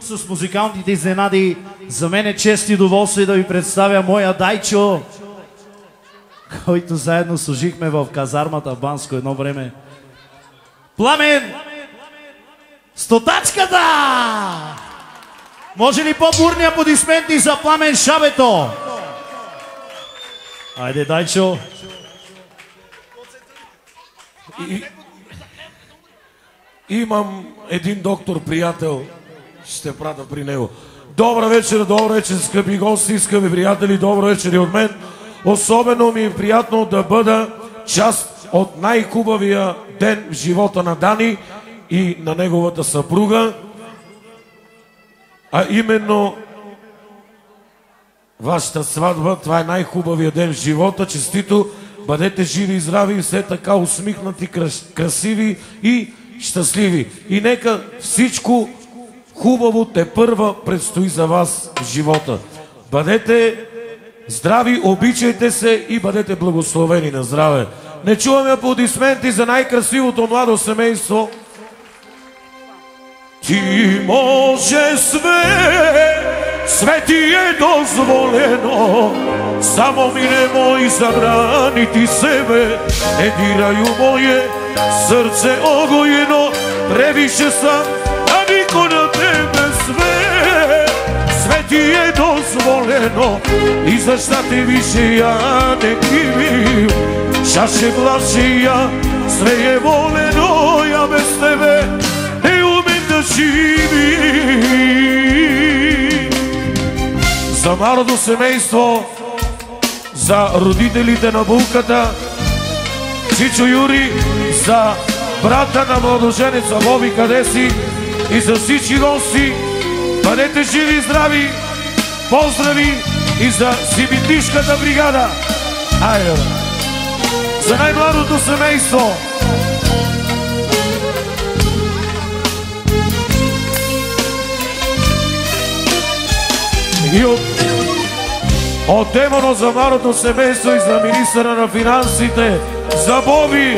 с музикалните изненади. За мен е чест и удоволствие да ви представя моя Дайчо, който заедно служихме в казармата в Банско едно време. Пламен! Стотачката! Може ли по-бурни аплодисменти за Пламен Шабето? Айде, Дайчо! Имам един доктор приятел, ще прата при него. Добър вечер, скъпи гости, скъпи приятели, добър вечер и от мен. Особено ми е приятно да бъда част от най-хубавия ден в живота на Дани и на неговата съпруга, а именно вашата сватба. Това е най-хубавия ден в живота. Честито, бъдете живи и здрави и все така усмихнати, красиви и щастливи. И нека всичко хубаво тепърва предстои за вас в живота. Бъдете здрави, обичайте се и бъдете благословени на здраве. Не чуваме аплодисменти за най-красивото младо семейство. Ти може све ти е дозволено, само ми немой забрани ти себе, не дирай у мое сърце огоено, превише съм, а нико на тебе све ти е дозволено, и заща те више я не киви, шаше влашия, све е волено, я без тебе не умем да живи. За младото семейство, за родителите на булката, Чичо Юри, за брата на младоженеца Боби, къде си, и за всички гости, бъдете живи и здрави, поздрави и за Сибитишката бригада. Айде! За най-младото семейство, и от Демоно за младото семейство и за министъра на финансите, за Боби.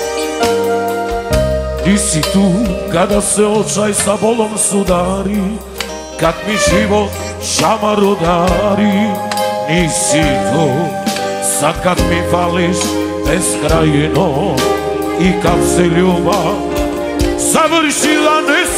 Ти си tu kada se očaj sa bolom sudari, kad mi život šamar udari. Nisi tu sad kad mi fališ beskrajno i kad se ljubav završila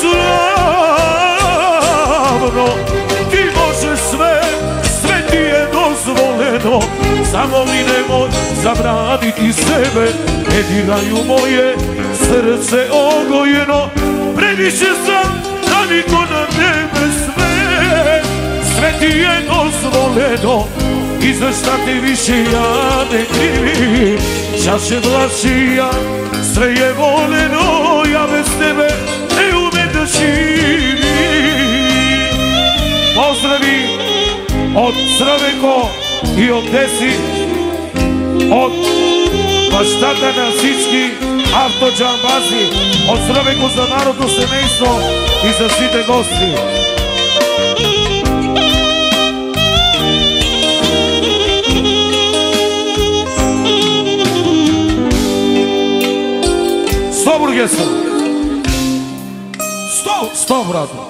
neslavno. Ti možeš sve ti je dozvoljeno, samo mi nemoj zabraniti sebe, ne diraj u moje srce ogojeno, previše sam da niko na tebe sve ti je dozvoljeno, i za šta ti više ja ne krivim, čaše vlašija, sve je voljeno, ja bez tebe ne umem da živim. Pozdravi od Crvenko i od Desi, od бащата на всички автоджамбази, от Crvenko за народно семейство и за всички гости. Сто, бургеса! Сто, брато!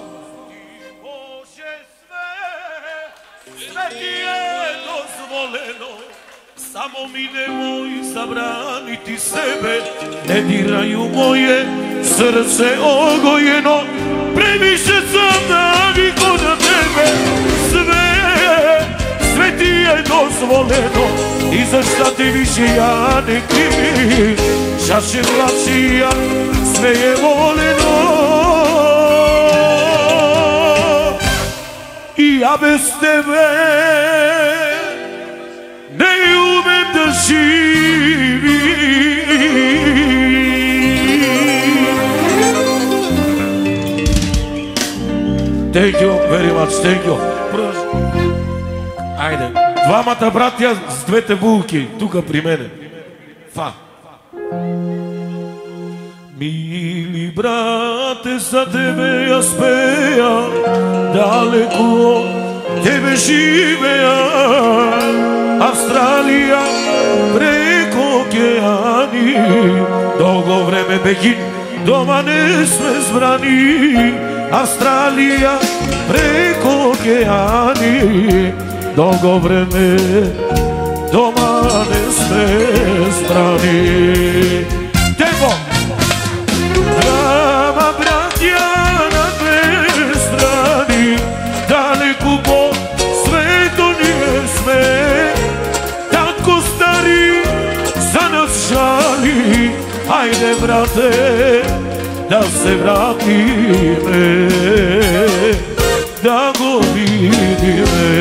Samo mi nemoj zabraniti sebe, ne diraj u moje srce ogojeno, previše sam naviko na tebe, sve ti je dozvoljeno, i za šta ti više ja ne krivim, čaše vlačija, sve je voljeno, i ja bez tebe ne umem da živim. Thank you very much, thank you. Айде, двамата братя с двете булки, тука при мене. Фа. Мили брате, за тебе я спея, далеко от тебе живея. Австралия, преко океани, дълго време Бегин, дома не сме сбрани. Австралија преко океани, долго време дома не сме страни. Темпо! Драма братја на две страни, далеку по свету ние сме, татко стари за нас жали, ајде брате да се вратиме, да го видиме.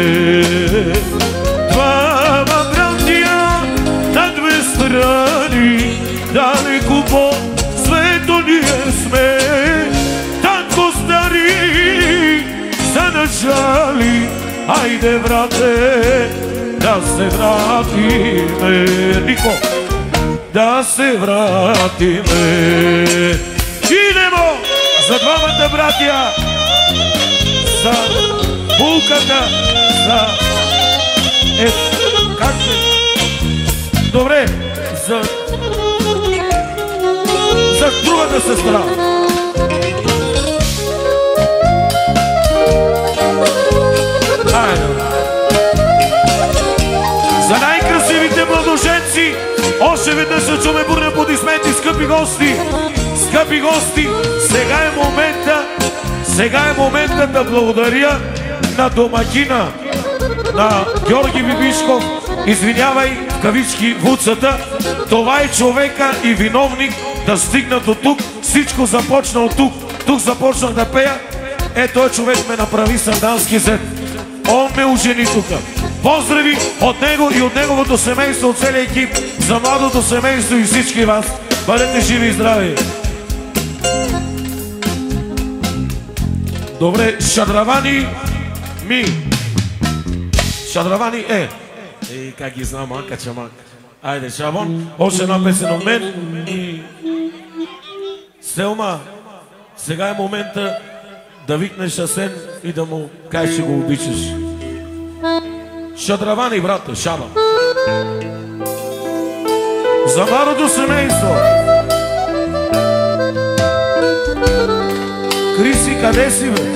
Двама братја на две страни, далеку по свету ние сме, татко стари за нас жали, ајде брате да се вратиме. Нико, да се вратиме. Идемо за двамата братја, за булката, за... как се? Добре, за другата сестра. За најкрасивите младоженци, още веднъж се чуме бурни аплодисменти, скъпи гости. Скъпи гости, сега е момента да благодаря на домакина, на Георги Бибишков, извинявай, в кавички, Вуцата. Това е човека и виновник да стигна до тук. Всичко започна от тук. Тук започнах да пея. Той човек ме направи сандански зет. Он ме ожени тука. Поздрави от него и от неговото семейство, от целия екип, за младото семейство и всички вас. Бъдете живи и здрави! Добре, Шадравани ми. Шадравани как ги знам, Анка Чамак. Айде, Шабон, още една песен от мен. И... Селма, сега е момента да викнеш Асен и да му кажеш, че го обичаш. Шадравани, брате, Шаба. За младото семейство. Криси, къде си, бе?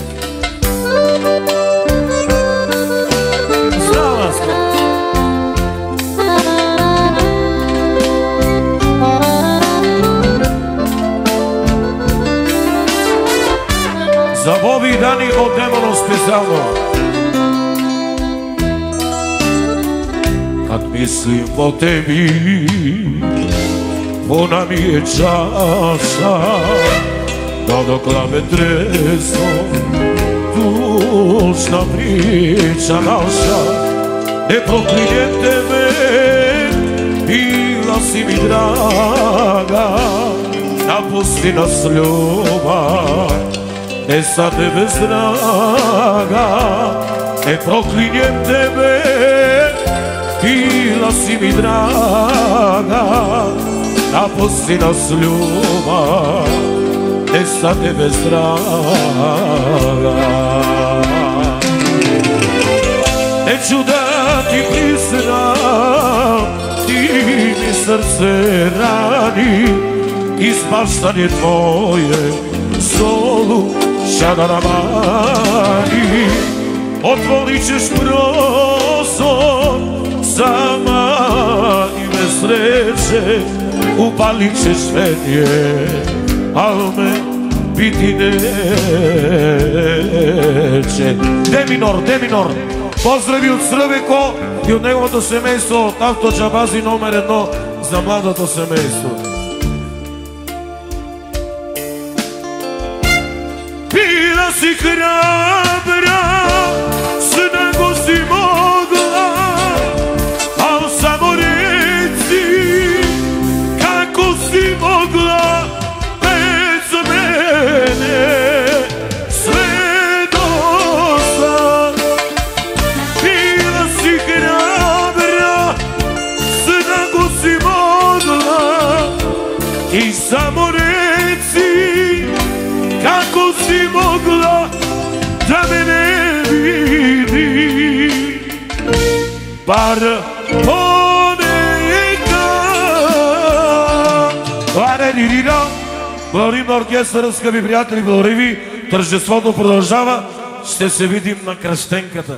Здрава, Аска. За Боби и Дани от Демоно специално. Kad mislim o tebi, ona mi je čaša, da dok lame treso, tužna priča naša. Ne proklinjem tebe, bila si mi draga, napusti nas ljubav, ne sa tebe zdraga. Ne proklinjem tebe, bila si mi draga, napusti nas ljubav, ne sa tebe zdraga. Neću da ti priznam, ti mi srce rani, ispaštanje tvoje solu šadaramani. Otvorit ćeš prostor sama i bez sreće, upalit ćeš svenje, al me biti neće. Деминор, поздрави от Сръбеко и от неговото семейство, от Автоджабази номер 1 за младото семейство. Била си храбра, много си могла, ал само рeci како си могла без мене. Sve dosta, bila si hrabra, много si mogla i samo reci kako si mogla da me ne vidi. Bar понека. Благодарим на оркестъра, скъпи приятели, благодарим ви. Тържеството продължава. Ще се видим на кръстенката.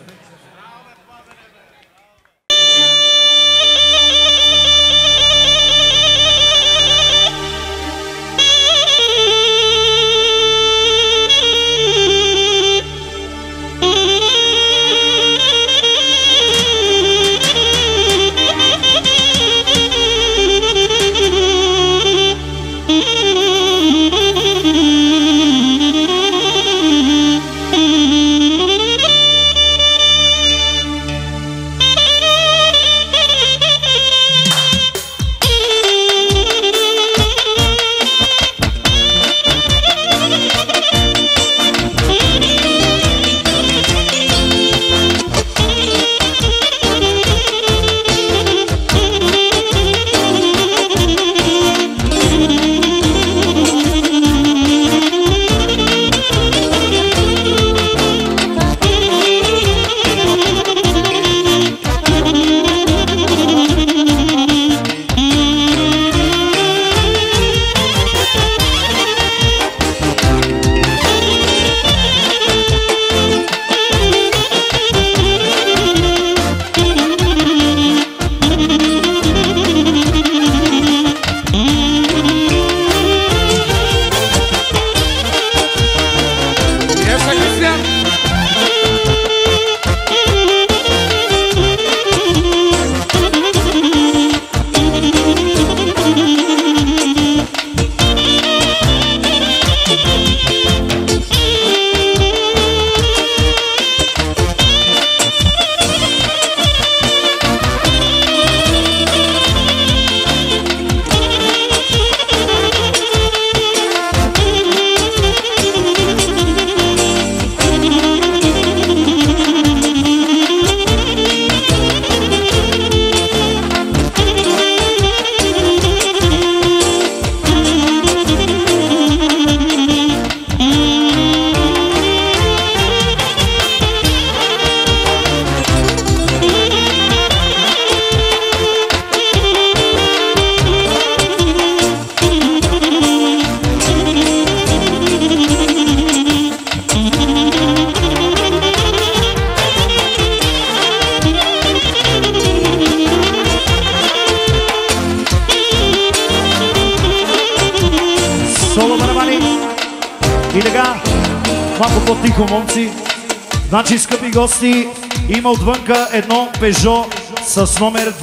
Тихо, момци. Значи, скъпи гости, има отвънка едно Пежо с номер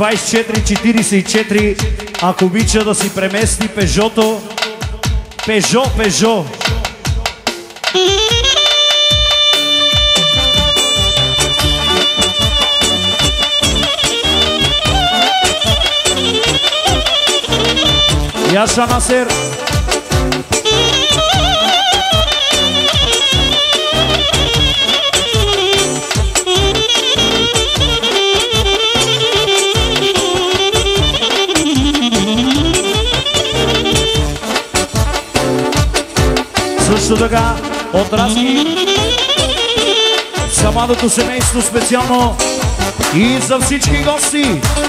2444. Ако обича да си премести Пежото. Пежо. Яша Насер. Също така от Разки за младото семейство специално и за всички гости.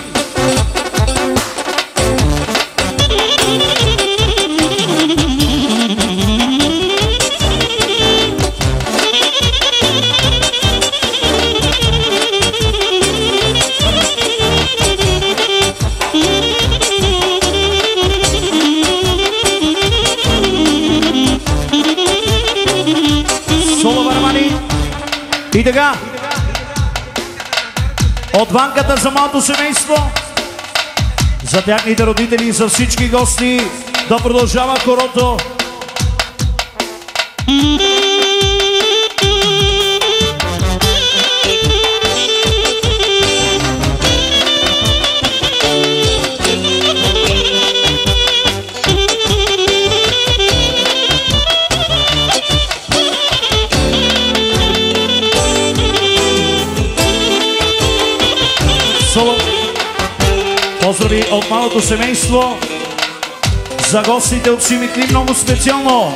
И така, от ванката за малото семейство, за тяхните родители и за всички гости, да продължава хорото. Поздрави от малото семейство за гостите от Симитли много специално.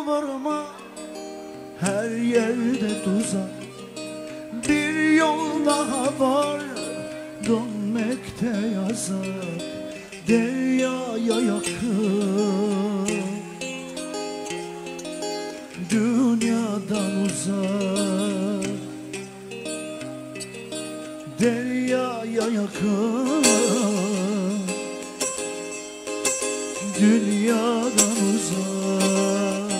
vurma, her yerde tuzak. Bir yol daha var, dönmekte yasak. Deryaya yakın, dünyadan uzak. Deryaya yakın, dünyadan uzak.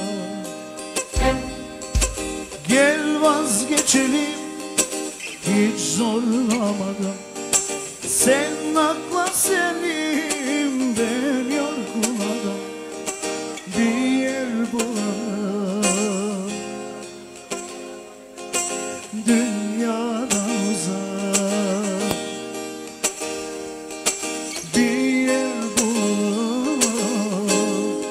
Gel vazgeçelim hiç zorlamadan. Sen akla senin, ben yorguladan. Bir yer bulalım, dünyadan uzak. Bir yer bulalım,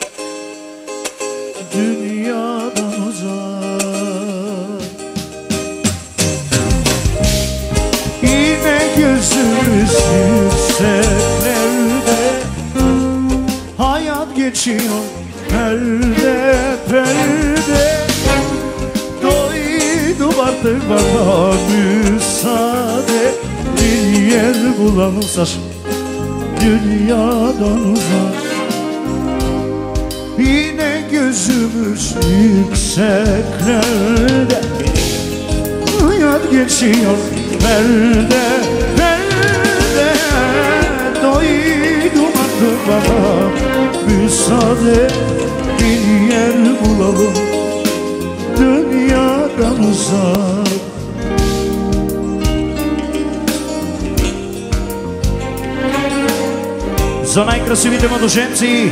dünyadan uzak. Yine gözümüz yükseklerde, hayat geçiyor perde perde. Doydum artık, bana müsaade. Bir yer bulalım saç, dünyadan uzak. Yine gözümüz yükseklerde, hayat geçiyor perde perde. Doydum artık, bana müsaade. Bir yer bulalım, dünyadan uzak. За най-красивите младоженци!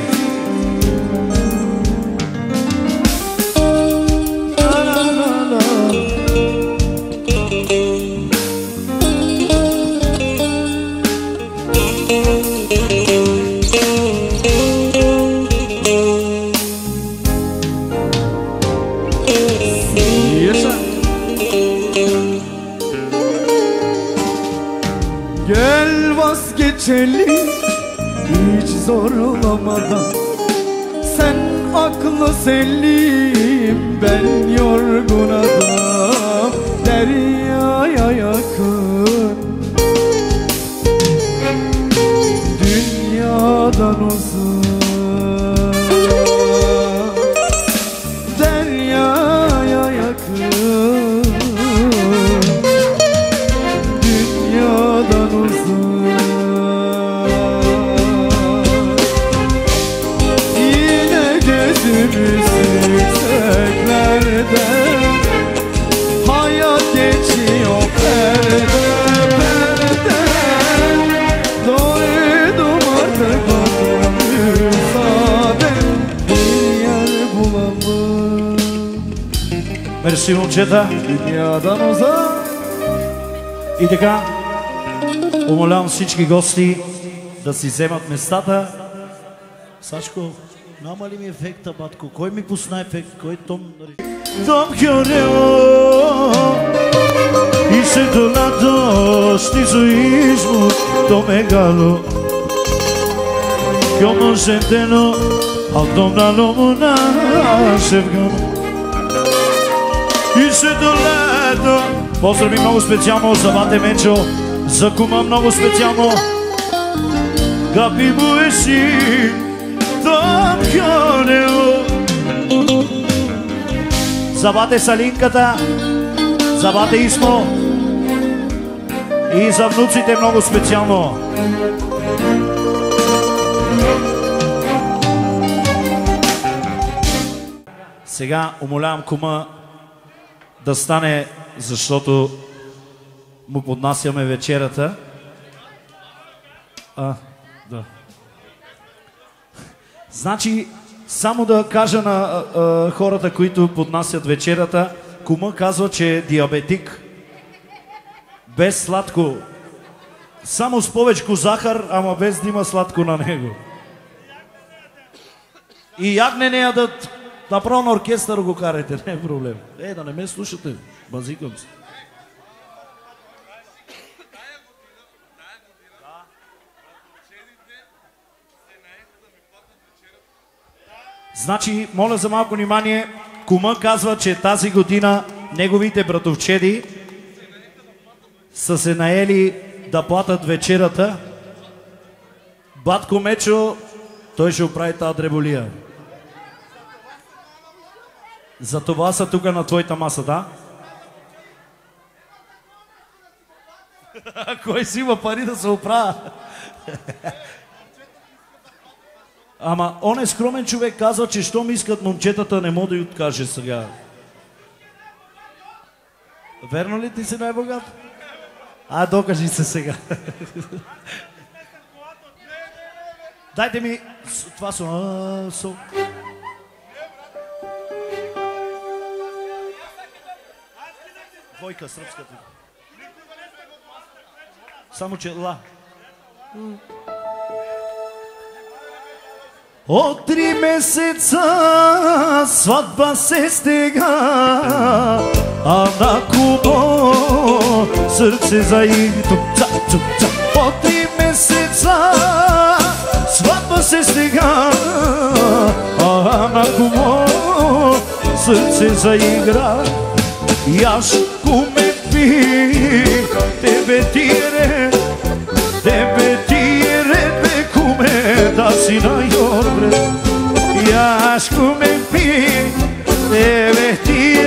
Gel vazgeçelim hiç zorlamadan. Sen aklı selim, ben yorgun adam. Deryaya yakın, dünyadan uzak. Deryaya yakın, dünyadan uzak. Yine gözümüz yükseklerde, hayat geçiyor perde perde. Doydum artık, bana müsaade. Bir yer bulalım, Мерси, момчета. dünyadan uzak. И така, умолявам всички гости да си вземат местата. Сашко, няма ли ми ефекта, батко? Кой ми пусна ефект? Кой тон? Том Кьорео и се донато στιζοίσμου το μεγάλο κι όμως εν τέλω απ' το μυαλό μου να σε βγάλω. Είσαι το лето. Поздрави много специално за Бате Мечо, за кума много специално. Капи му esi Том Кьорео. За Бате Салинката, за Бате Исмо и за внуците много специално. Сега умолявам кума да стане, защото му поднасяме вечерята. Да. Значи, само да кажа на хората, които поднасят вечерята, кума казва, че е диабетик. Без сладко. Само с повечко захар, ама без да има сладко на него. И ягне не ядат. Направо на оркестър го карайте, не е проблем. Да не ме слушате, базикам се. Значи, моля за малко внимание, кума казва, че тази година неговите братовчеди са се наели да платят вечерата. Батко Мечо, той ще оправи тази дреболия. За това са тук на твоята маса, да? Кой си има пари да се оправя? Ама он е скромен човек, казва, че щом искат момчетата, не мога да й откаже сега. Верно ли ти си най-богат? Докажи се сега. Дайте ми... Това са... Двойка, сръбската. Само че ла. От 3 месеца сватба се стега, а на кумо сърце заигра. От 3 месеца сватба се стега, а на кумо сърце заигра. Яшко ме пи, тебе ти ред, бе куме, да си най-добре. Яшко ме пи, тебе ти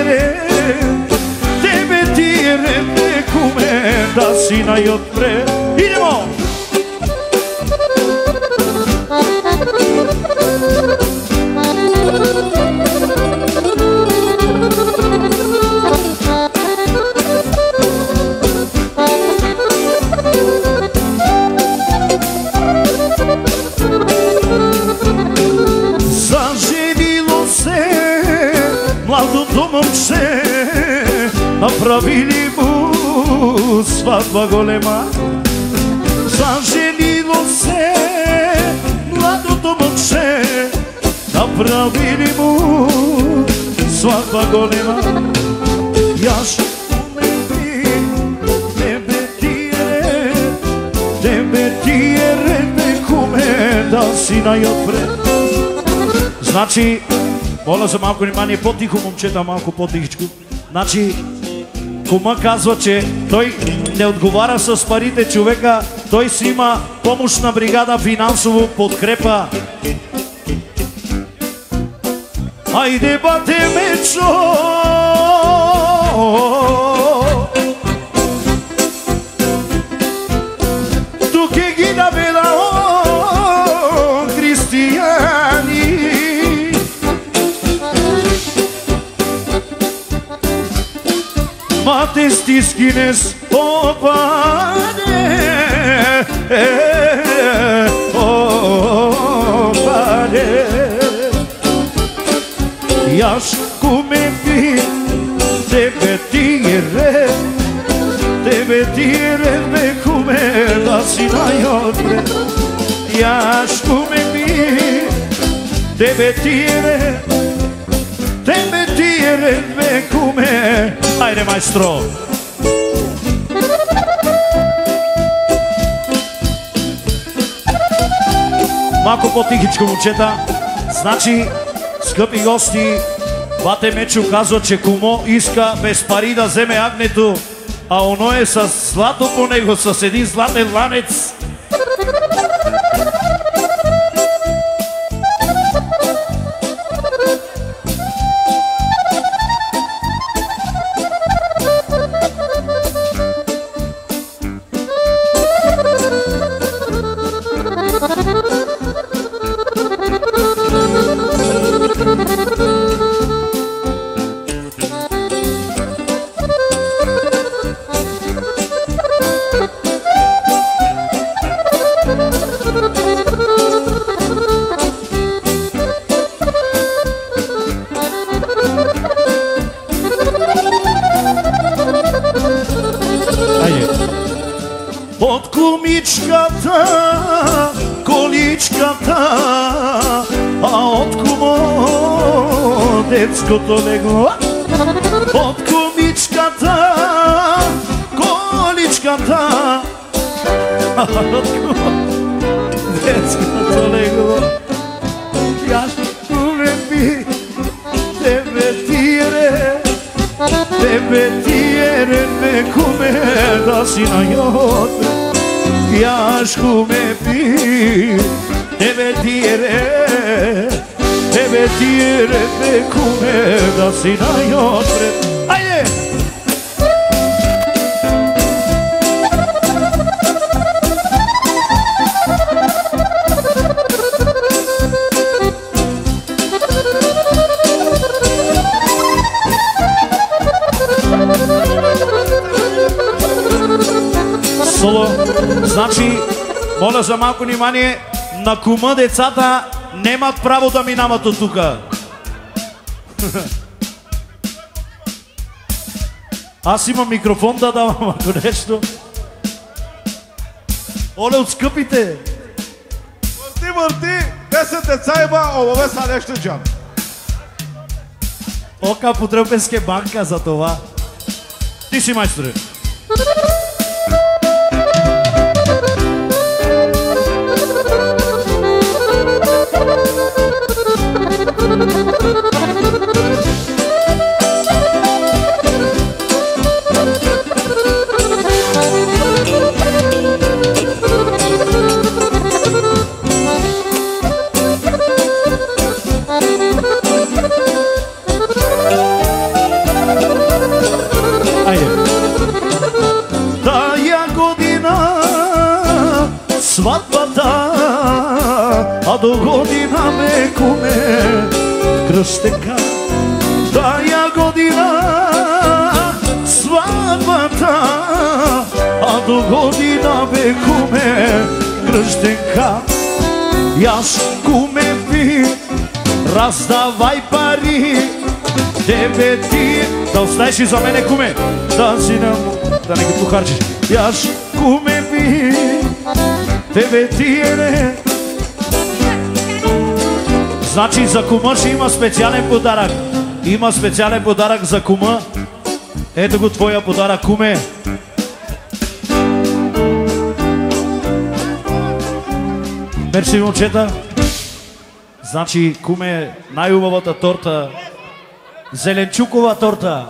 ред, бе куме, да си най-добре. Идемо! Младото момче, направили му сватба голема. Заженило се младото момче, направили му сватба голема. Яшко ме би, тебе ти е ред, бе куме, да си най-отпред. Значи, моля за малко внимание, по-тихо момчета, малко по-тихичко. Значи, кума казва, че той не отговаря с парите човека, той си има помощна бригада, финансово подкрепа. Айде, бате Мечо! Тук е ги набела християни. Мате стискине опаде, опаде. Яшко ме пи, тебе ти ред, бе куме, да си най-отпред. Яшко ме пи, тебе ти ред, бе куме. Айде, майстро! Малко по-тихичко, момчета. Значи, скъпи гости, бате Мечо казва, че кумо иска без пари да вземе агнето, а оно е с злато по него, с един златен ланец. Под кумичката, количката, а от кумо детското легло. Под кумичката, количката, а от кумо детското легло. Яшко ме тебе тиере ме куме да си на йод Яш куме пи тебе тиере ме куме да си на йод Айде! Соло, значи, моля за малко внимание, на кума децата немат право да минават от тука. Аз имам микрофон да давам ако нещо. Оле, от скъпите! Върти, 10 деца има, олове са нещо джан. Ока потребенске банка за това. Ти си майсторе. Сватбата, а до година ме куме кръстека. Тая година сватбата, а до година ме куме кръстека. Яш куме ви, раздавай пари, тебе ти да оставиш и за мене куме, да не ги похарчиш. Яш куме ви, тебе тиере. Значи за кума ще има специален подарък. Има специален подарък за кума. Ето го твоя подарък, куме. Мерси, момчета. Значи, куме, най-убавата торта. Зеленчукова торта.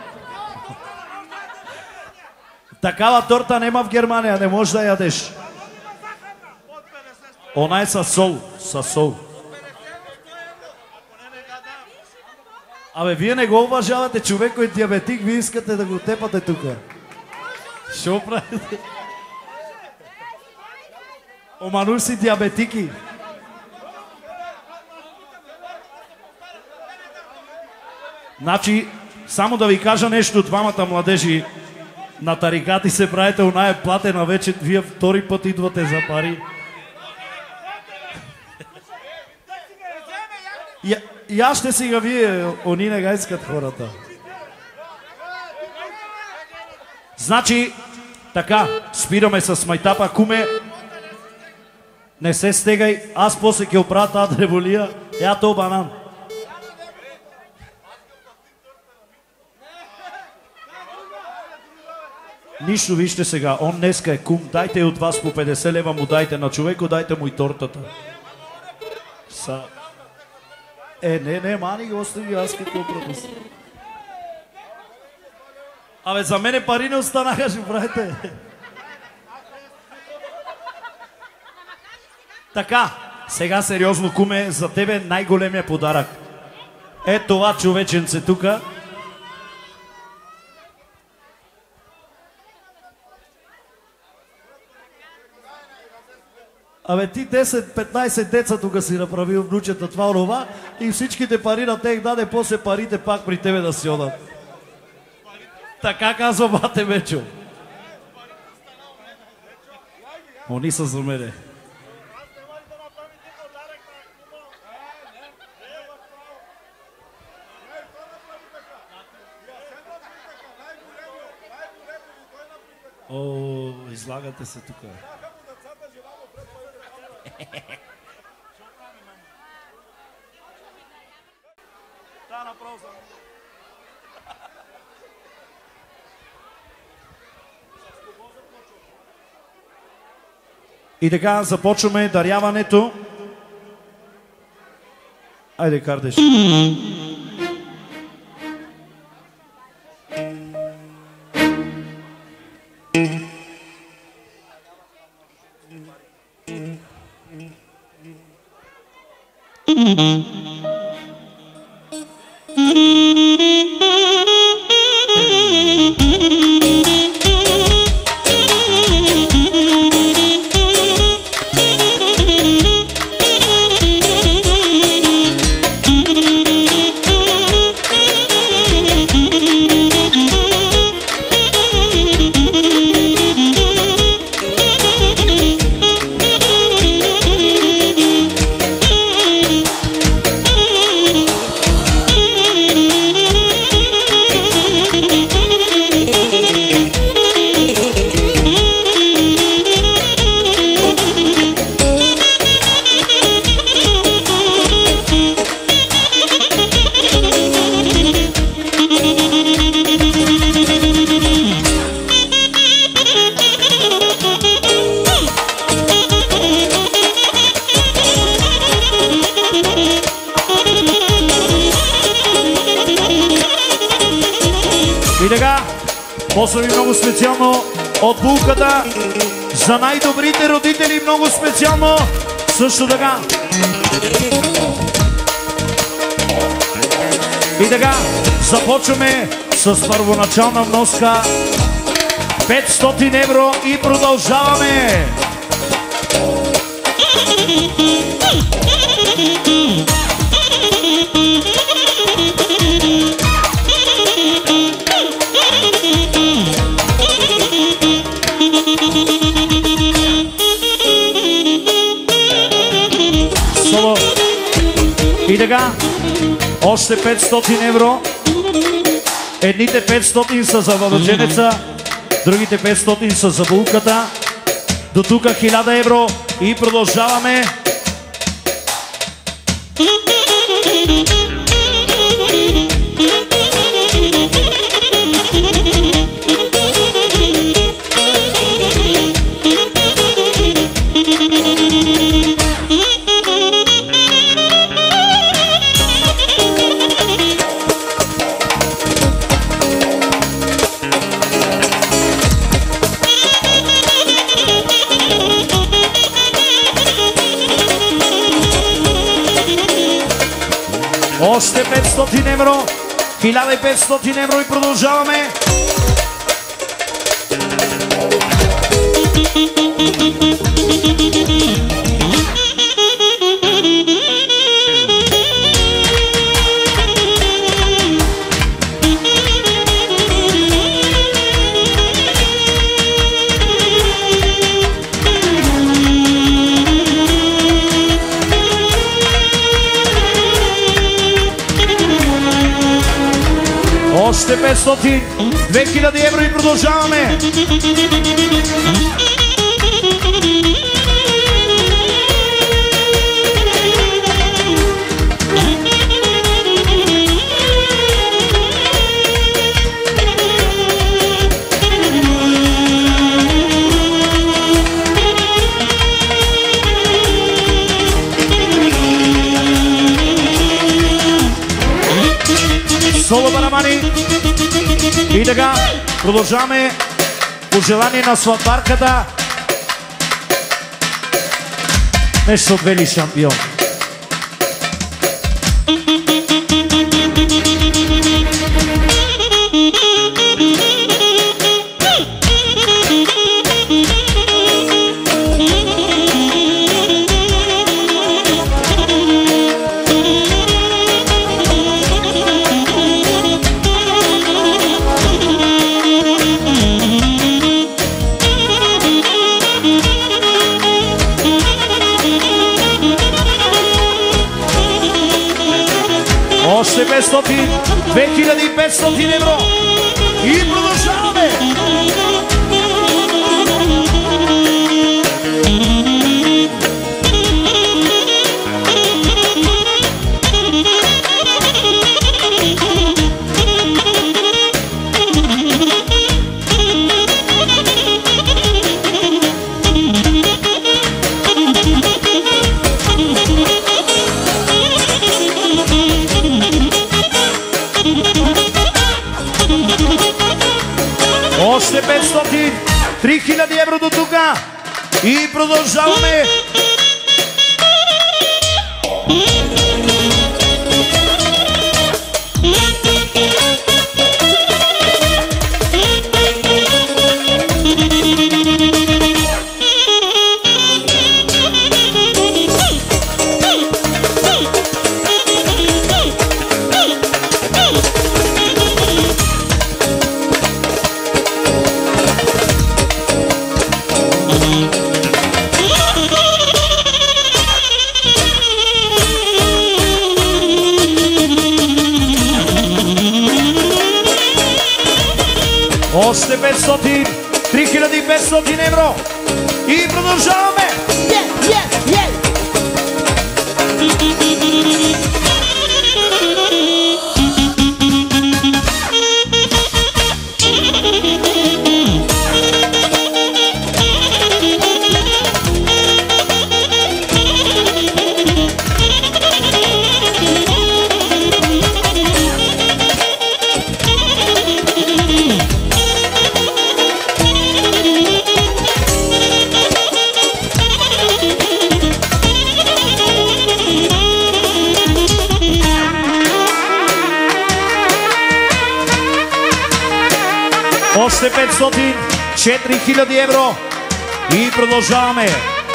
Такава торта нема в Германия, не можеш да ядеш. Она е със сол, със сол. Абе, вие не го уважавате, човек, който е диабетик, вие искате да го тепате тука. Шо правите? Омануш си диабетики. Значи, само да ви кажа нещо, двамата младежи на тарикати се правите, она е платена вече, вие втори път идвате за пари. И аз ще сега вие, они не га искат хората. Значи, така, спираме с майтапа. Куме, не се стегай, аз после ке оправя тази древолия, то банан. Нищо, вижте сега, он днеска е кум, дайте от вас по 50 лева му дайте на човеко, дайте му и тортата. Не, мани ги остави, аз какво пропусна. Абе, за мене пари не останаха, ще правите. Така, сега сериозно, куме, за тебе най-големия подарък. Е това човеченце тука. Абе ти 10-15 деца тук си направил внучета това онова и всичките пари на тех даде, после парите пак при тебе да си одат. Така казва бате Мечо. Они са за мене. О, излагате се тук. И така започваме даряването. Айде, Кардеш. И така, поздрави много специално от булката за най-добрите родители, много специално също така. И така, започваме с първоначална вноска 500 евро и продължаваме. И така, още 500 евро. Едните 500 са за въвърженеца, другите 500 са за булката. До тук 1000 евро и продължаваме. Още 500 евро, 1500 евро и продължаваме. Още 500, 2000 евро и продължаваме. Соло барабани. И така, продължаваме пожелание на сватбарката. Нещо от Вели шампион. Още 500, 2500 евро и продължаваме. Още 500, 3000 евро до тука и продължаваме. Още 500, 3500 евро. И продължаваме. Още 500, 4000 евро. И продължаваме.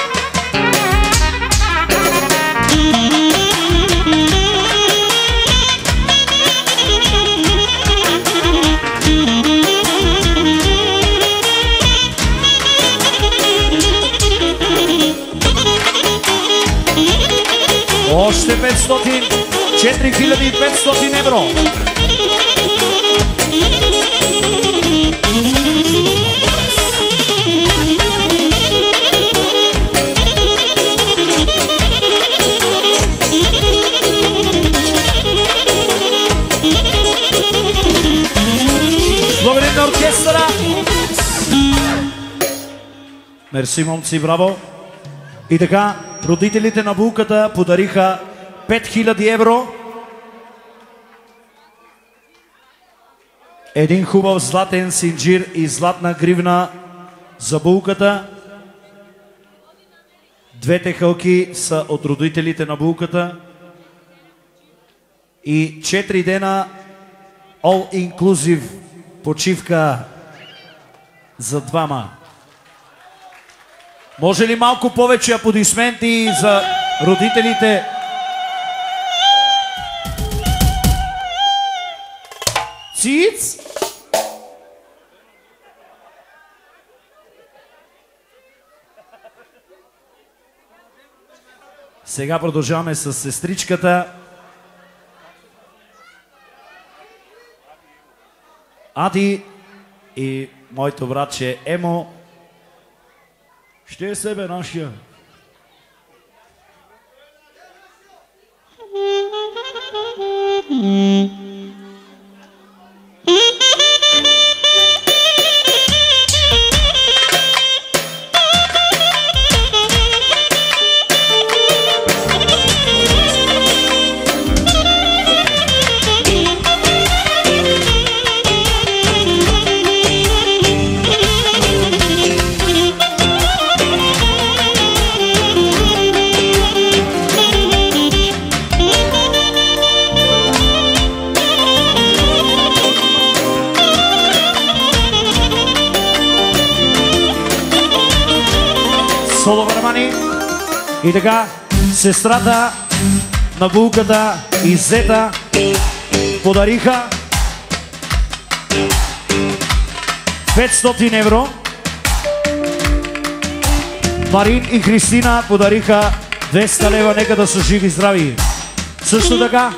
Още 500, 4500 евро. Благодарим на оркестъра. Мерси, момци, браво. И така, родителите на Булката подариха 5000 евро. Един хубав златен синджир и златна гривна за Булката. Двете халки са от родителите на Булката. И 4 дена all inclusive почивка за двама. Може ли малко повече аплодисменти за родителите? Циц! Сега продължаваме с сестричката. Ади и моето братче Емо. Ще е себе нашия. Соло барабани. И така, сестрата на Булката и Зета подариха 500 евро. Марин и Христина подариха 200 лева. Нека да са живи и здрави. Също така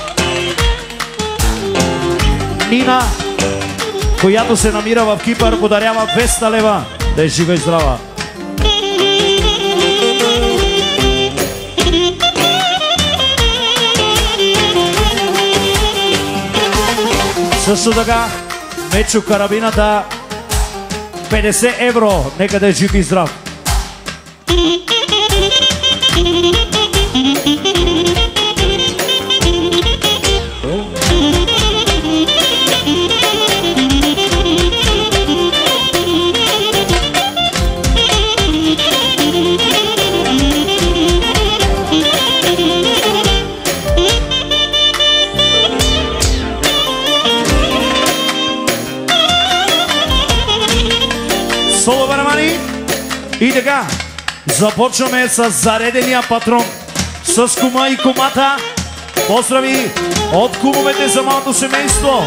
Нина, която се намира в Кипър, подарява 200 лева. Да е жива и здрава. Също така, Мечо Карабината, 50 евро. Нека да е жив и здрав. Соло барабани. И така, започваме с заредения патрон. С кума и кумата. Поздрави от кумовете за малото семейство.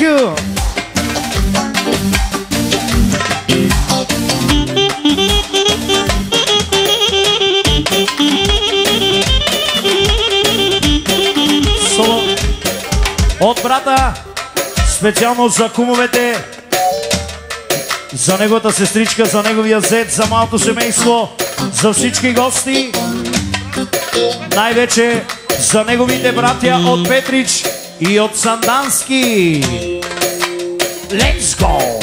you. Соло от брата, специално за кумовете, за неговата сестричка, за неговия зет, за малко семейство, за всички гости, най-вече за неговите братя от Петрич и от Сандански. Let's go!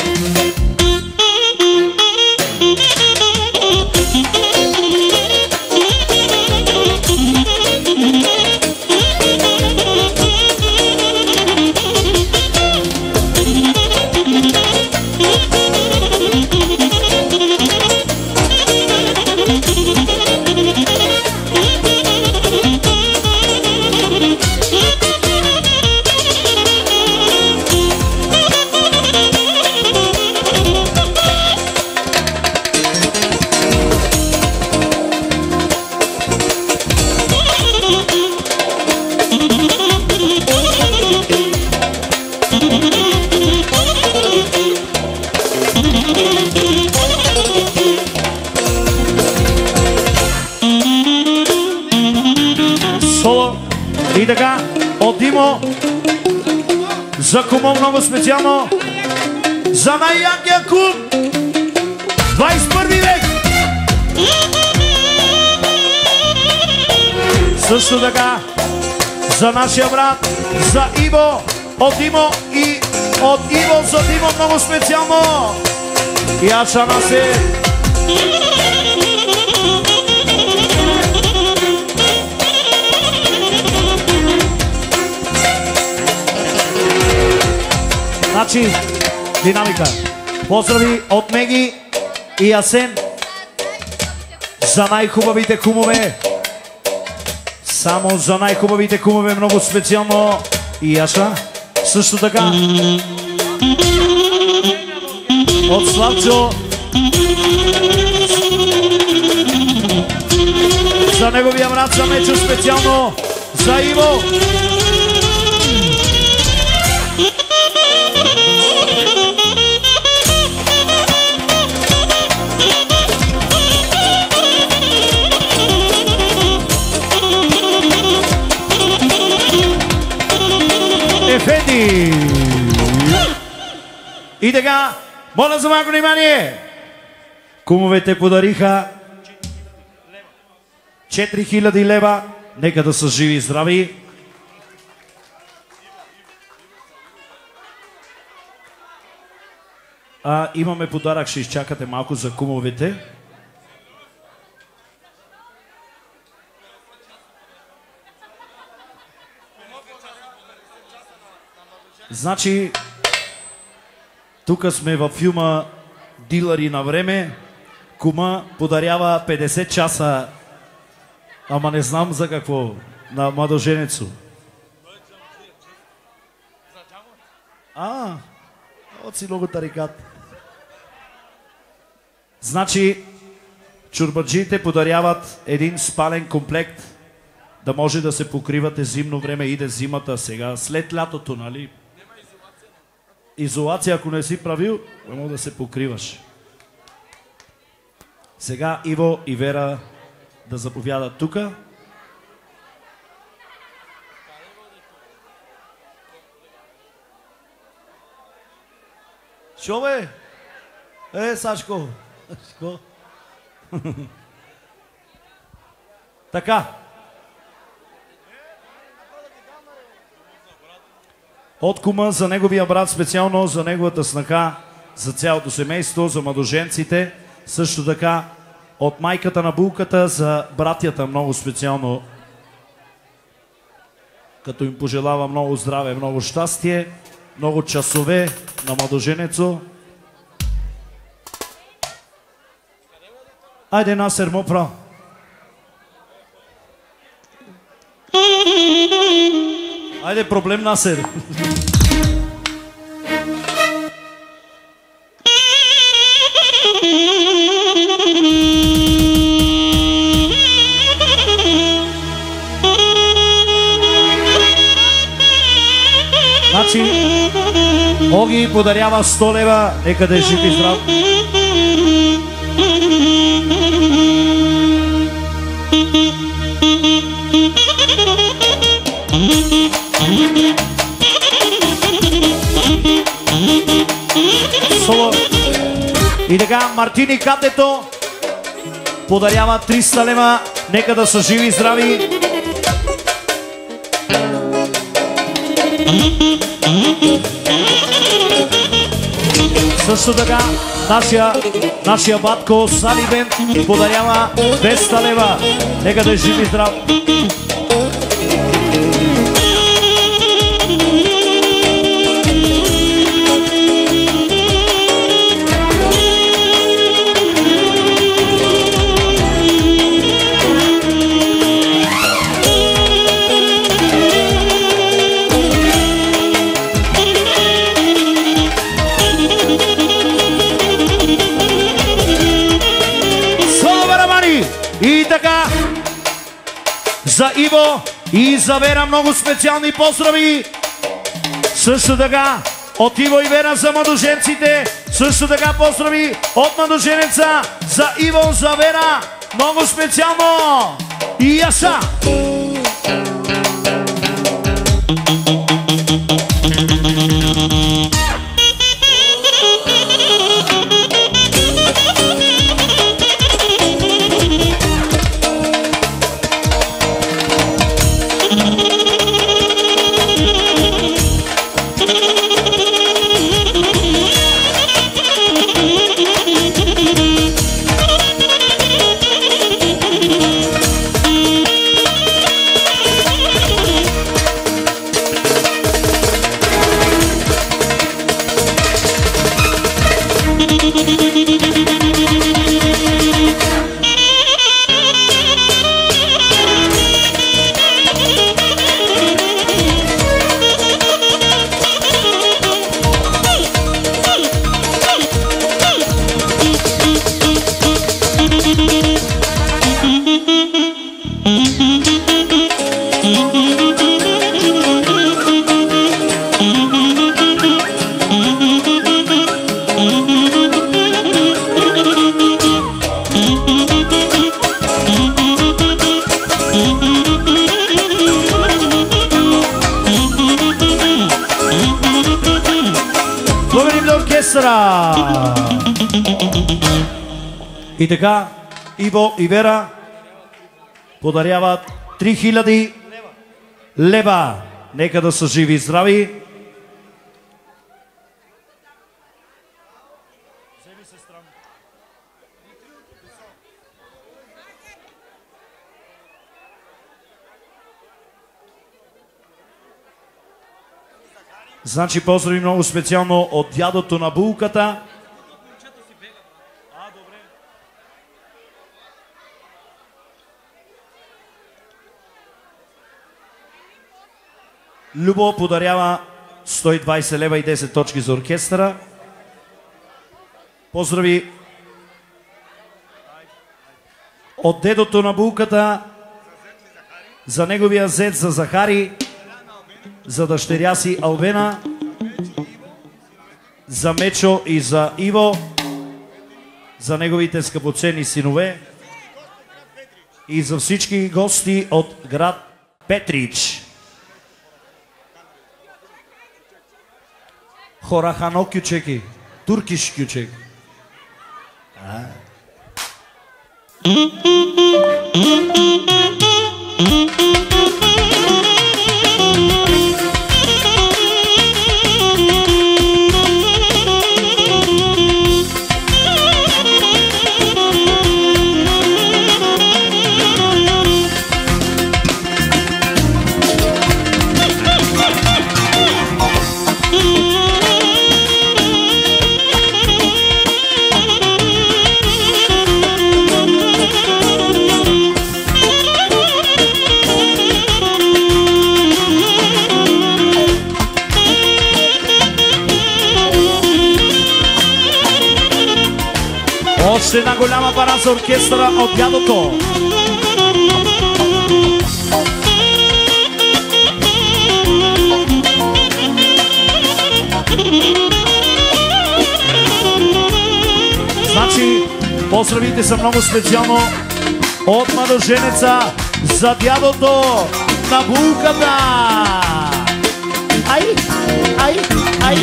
И така, от Димо, за кума много специално, за най-якия кум, 21 век! Също така, за нашия брат, за Иво, от Димо и от Иво за Димо много специално. И Ашана се... Значи, динамика. Поздрави от Меги и Асен за най-хубавите кумове. Само за най-хубавите кумове, много специално. И Аша, също така. От Славчо. За неговия брат, за Мечо специално. За Иво. Ефенди! И така, моля за малко внимание! Кумовете подариха 4000 лева. Нека да са живи и здрави. Имаме подарък, ще изчакате малко за кумовете. Значи, тук сме във филма Дилъри на време. Кума подарява 50 часа, ама не знам за какво, на младоженецо. От силого тарикат. Значи, чурбаджиите подаряват един спален комплект, да може да се покривате зимно време, иде зимата сега, след лятото, нали? Изолация, ако не си правил, не мога да се покриваш. Сега Иво и Вера да заповядат тука. Шо бе? Сашко. Така. От кума за неговия брат, специално за неговата снаха, за цялото семейство, за младоженците. Също така от майката на булката за братята, много специално. Като им пожелава много здраве, много щастие, много часове на младоженецо. Айде, Насер, мопра. Айде, проблем, Насер. Значи, Оги подарява 100 лева, нека да е жив и здрав. Соло. И така, Мартини Катето подарява 300 лева, нека да са живи и здрави. Също така, нашия батко Салибен подарява 200 лева, нека да е жив и здрав. И така, за Иво и за Вера много специални поздрави. Също така, от Иво и Вера за младоженците. Също така поздрави от младоженеца за Иво, за Вера. Много специално. И яса. И така, Иво и Вера подаряват 3000 лева. Нека да са живи и здрави. Значи поздрави много специално от дядото на булката. Любо подарява 120 лева и 10 точки за оркестъра. Поздрави от дедото на булката за неговия зет за Захари, за дъщеря си Албена, за Мечо и за Иво, за неговите скъпоценни синове и за всички гости от град Петрич. Хорахано кючеки, туркиш кючек. Още една голяма пара за оркестъра от дядото. Поздравите са много специално от младоженеца за дядото на булката. Ай, ай, ай.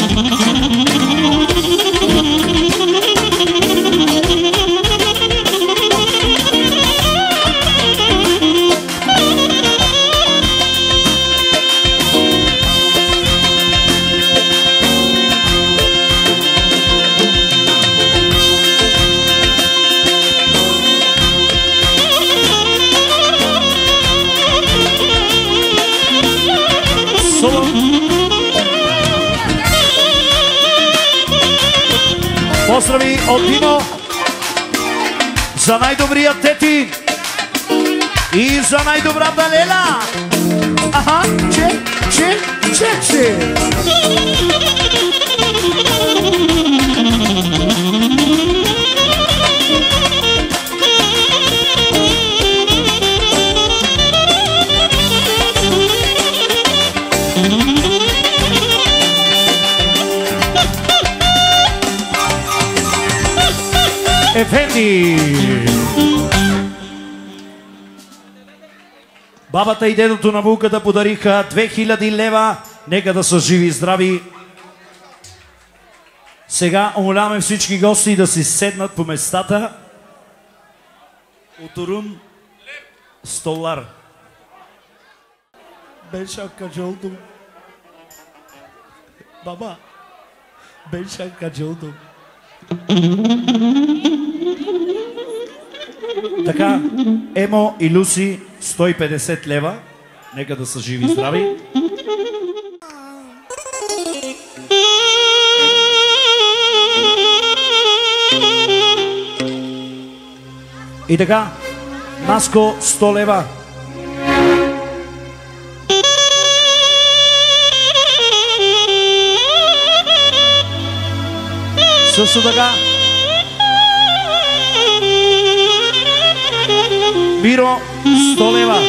Поздрави от Димо за най-добрия тети и за най-добрата Лела. Аха, че. Ефенди! Бабата и дедото на булката подариха 2000 лева. Нека да са живи и здрави. Сега умоляваме всички гости да си седнат по местата. Oturun stollar. Ben şarkıcı oldum. Baba, ben şarkıcı oldum. Така, Емо и Люси 150 лева. Нека да са живи и здрави. И така, Наско 100 лева. Също така, Миро 100 лева.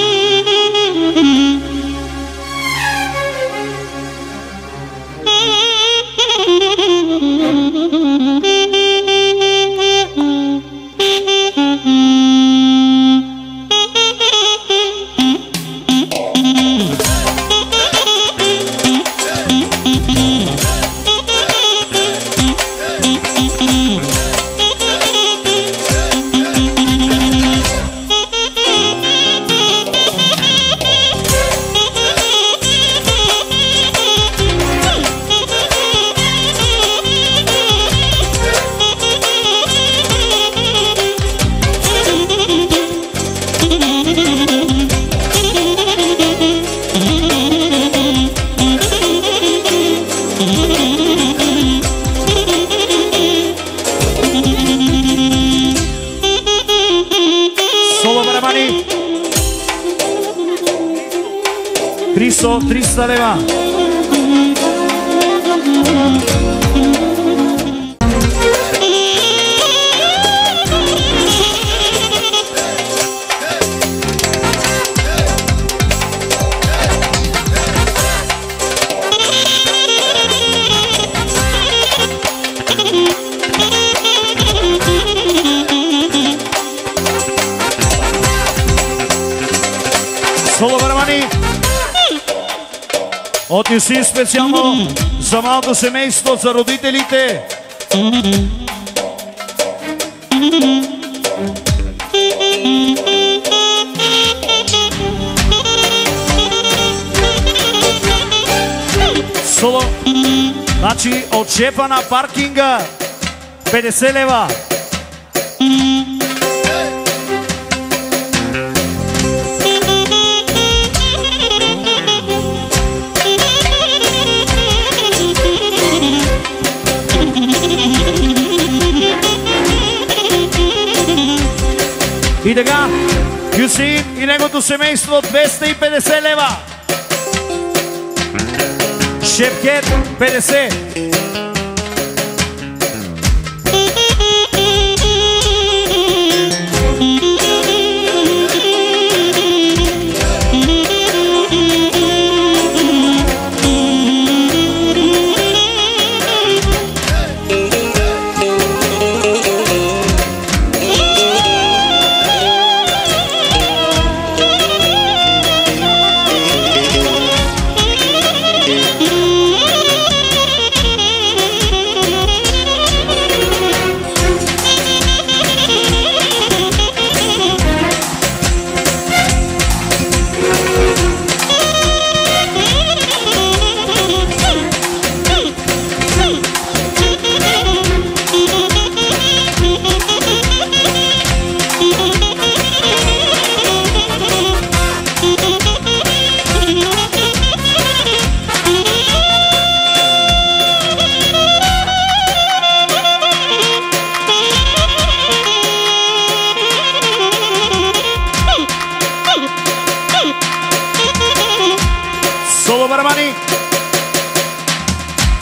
Крисо 300 лева. Соло барабани от Юсин специално за малко семейство, за родителите. Соло, значи от шефа на паркинга 50 лева. И така, Юсин и негото семейство 250 лева. Шепкет 50.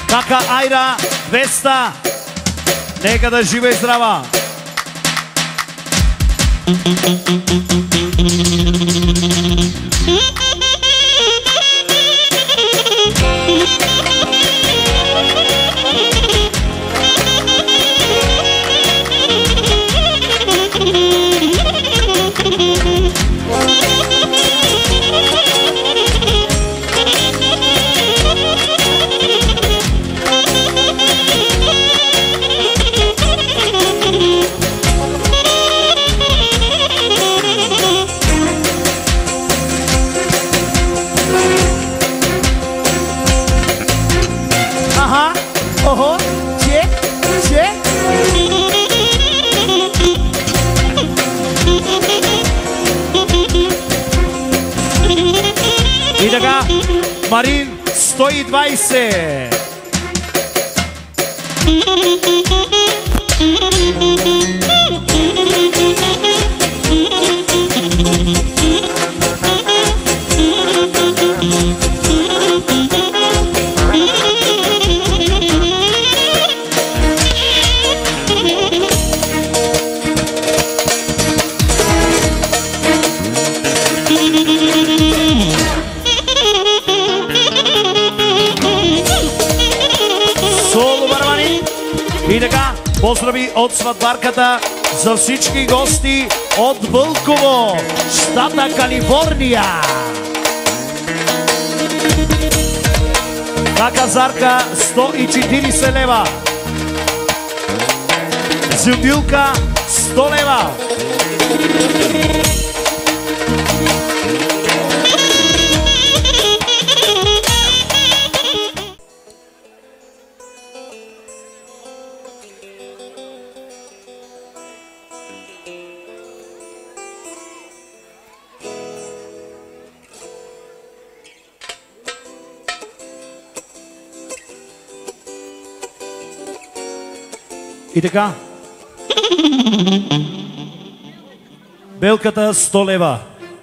Кака Айра 200. Нека да жива и здрава. И така, Марин 120. И така, поздрави от сватбарката за всички гости от Вълково, щата Калифорния. Така Зарка 140 лева. Зюбилка 100 лева. И така. Белката 100 лева.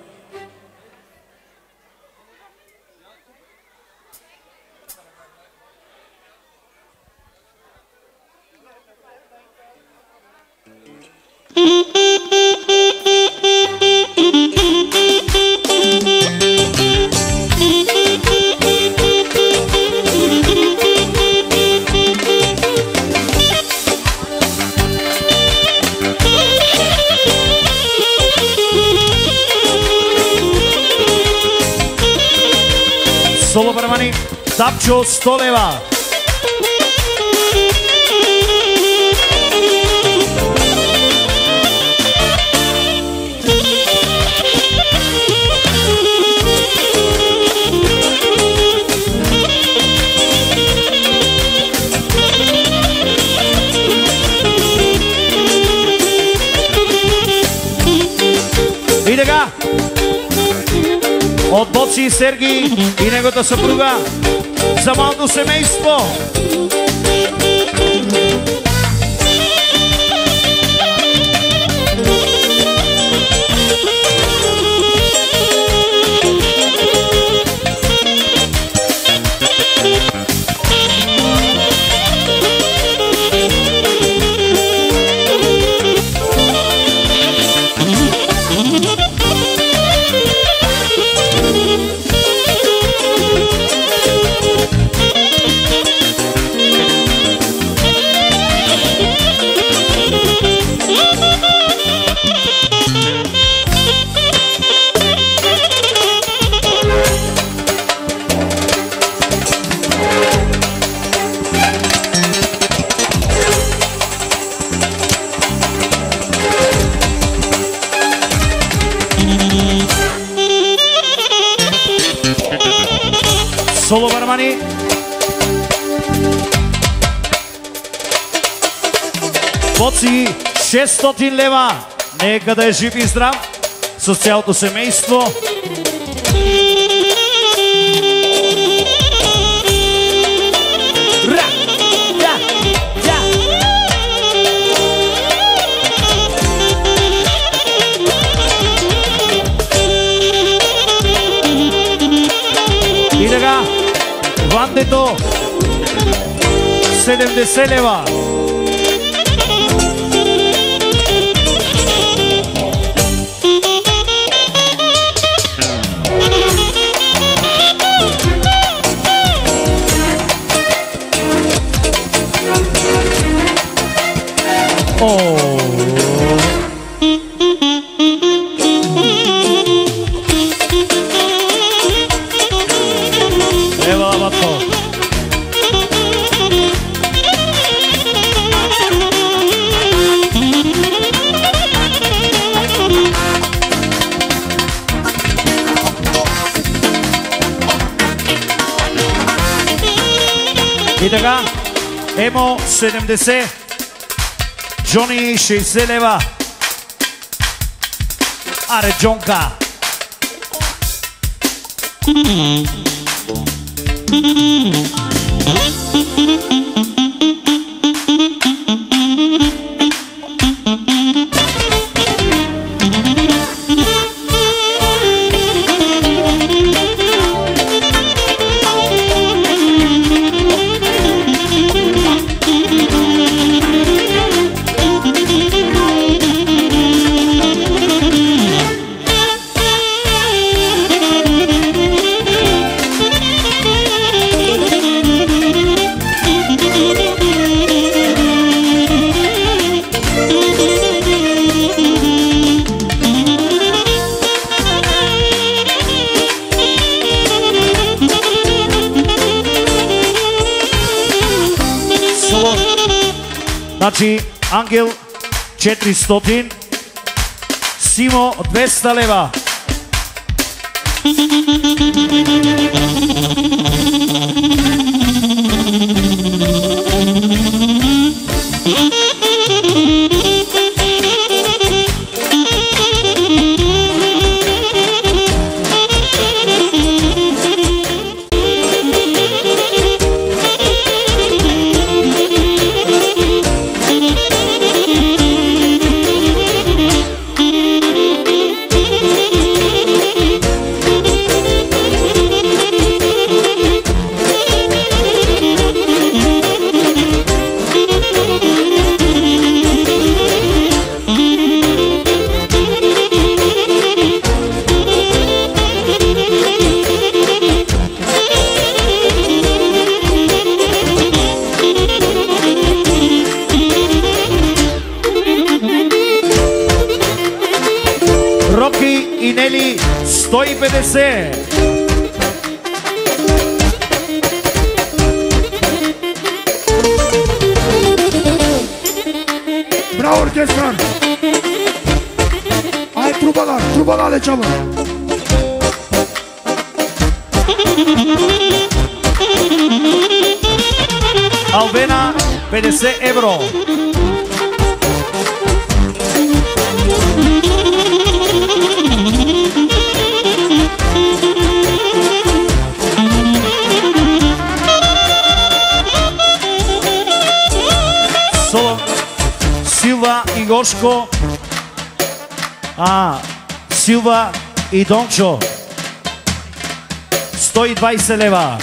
Соло бармани, Тапчо 100 лева. И така, от Боци и Сергий и неговата съпруга за малко семейство. Соло бармани. Боци 600 лева. Нека да е жив и здрав с цялото семейство. И така, Вандето 70 лева. Ева, батко. И така, Емо 70, Джони 60 лева. Аре, Джонка. Значи, Ангел 400, Симо 200 лева. Роки и Нели 150. Браво, оркестър! Ай, трубала лечава! Албена 50 евро. Силва и Гошко, Силва и Дончо 120 лева.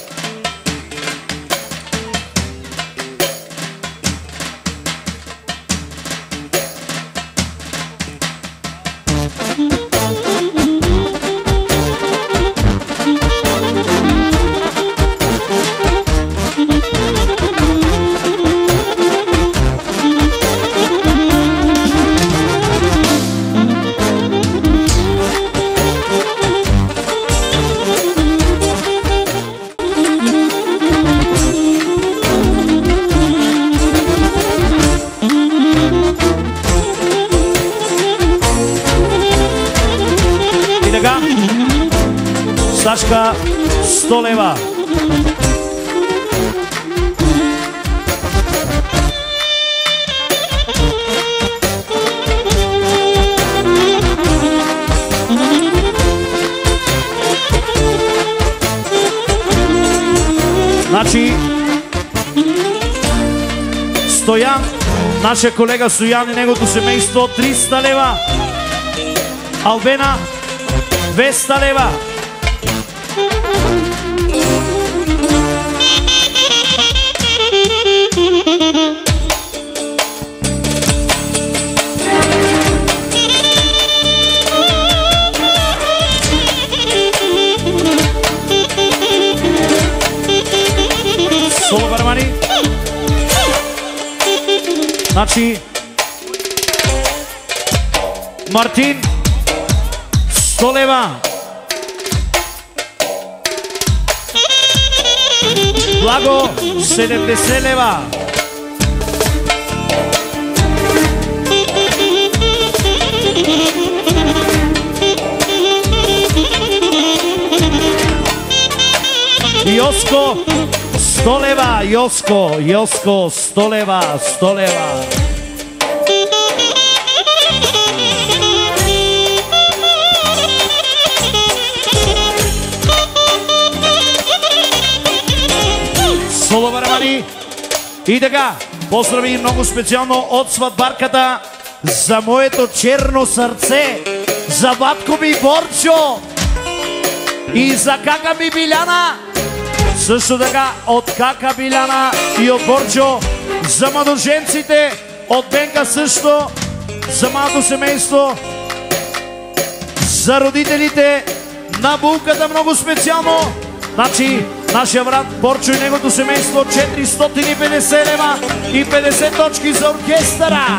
Сашка 100 лева. Значи Стоян, нашия колега Стоян и неговото семейство 300 лева. Албена 200 лева. Соло барабани. Значи Мартин 100 лева. Благо 70 лева. Йоско 100 лева. Йоско 100 лева. 100 лева. Соло барабани. И така, поздрави много специално от сватбарката за моето черно сърце, за батко ми Борчо и за кака ми Биляна. Също така от кака Биляна и от Борчо, за младоженците, от Бенка също, за малко семейство, за родителите на булката много специално. Значи, нашия брат Борчо и негото семейство 450 лева и 50 точки за оркестъра.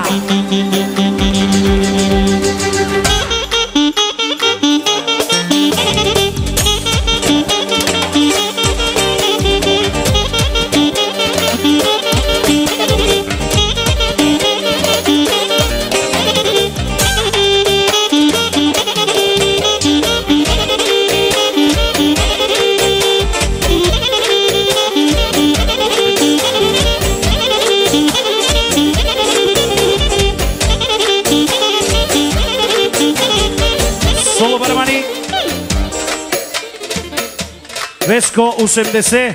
Веско 80.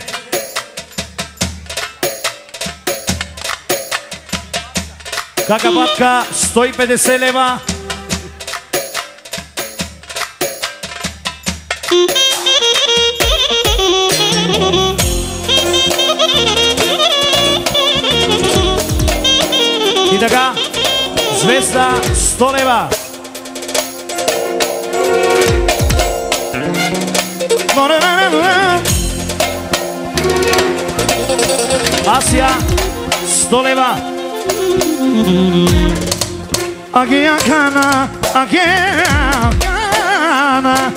Кака батка 150 лева. И така, Звезда 100 лева. Асия 100 лева. Агиакана, агиакана.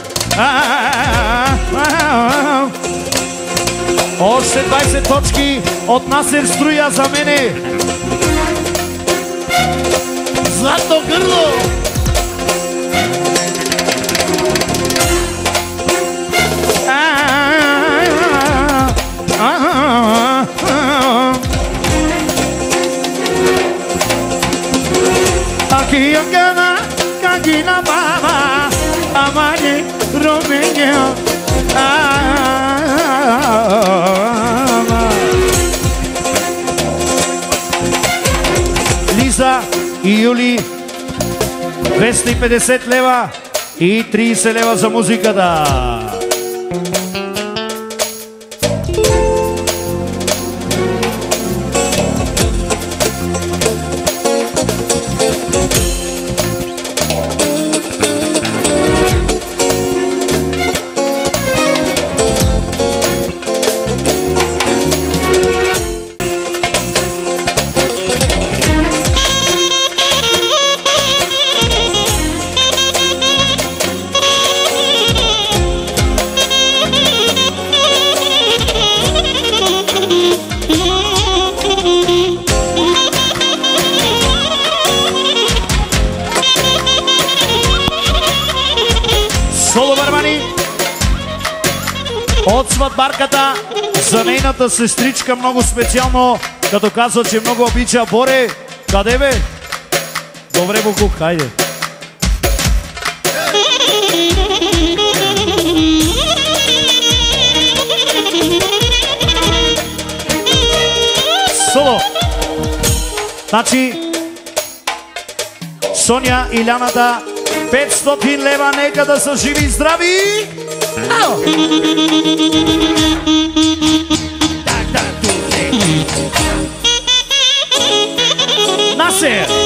Още 20 точки от Насер Струя за мене. Златно гърло. Агиакана, агина баба, амани Ромео. Лиза и Юли 250 лева и 30 лева за музиката. От сватбарката за нейната сестричка много специално, като казва, че много обича. Боре, къде бе? Добре, Букук, хайде. Соло. Значи, Соня и Ляната 500 лева, нека да са живи и здрави! Ало! Насер!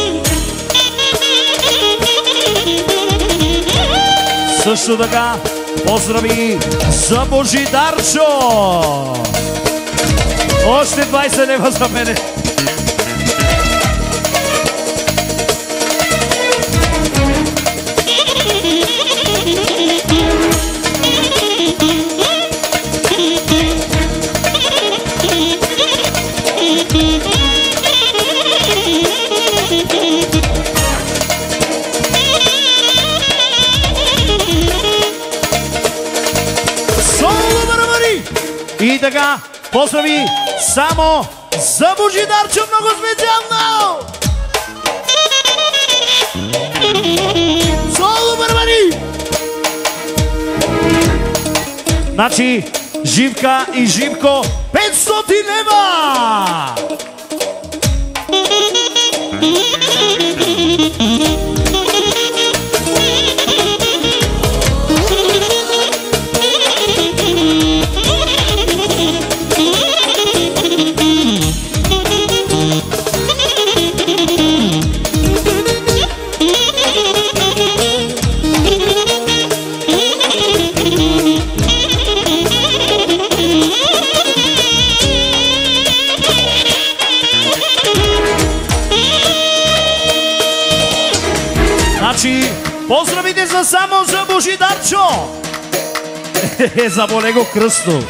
Също така, поздрави за Божидарчо! Още 20 лева за мене. И така, поздрави само за Божидарчо, много специално! Соло Бърбари! Значи, Живка и Живко, 500 лева! Поздравите са само за Божидарчо! Заболе го кръсто!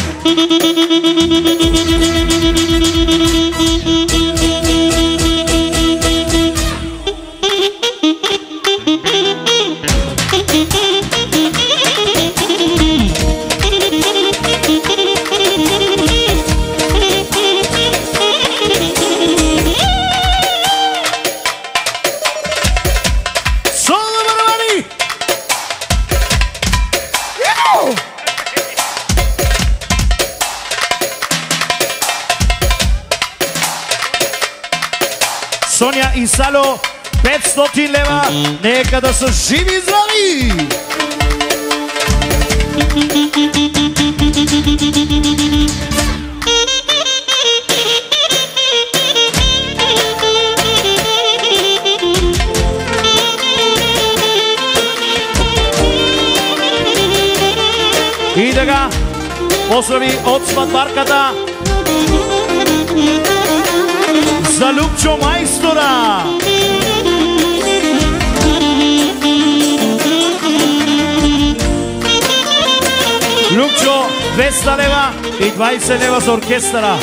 Соня и Сало, 500 лева, нека да са живи и здрави! И така, поздрави от сватбарката за Любчо майстора! Любчо, 200 лева и 20 лева за оркестъра.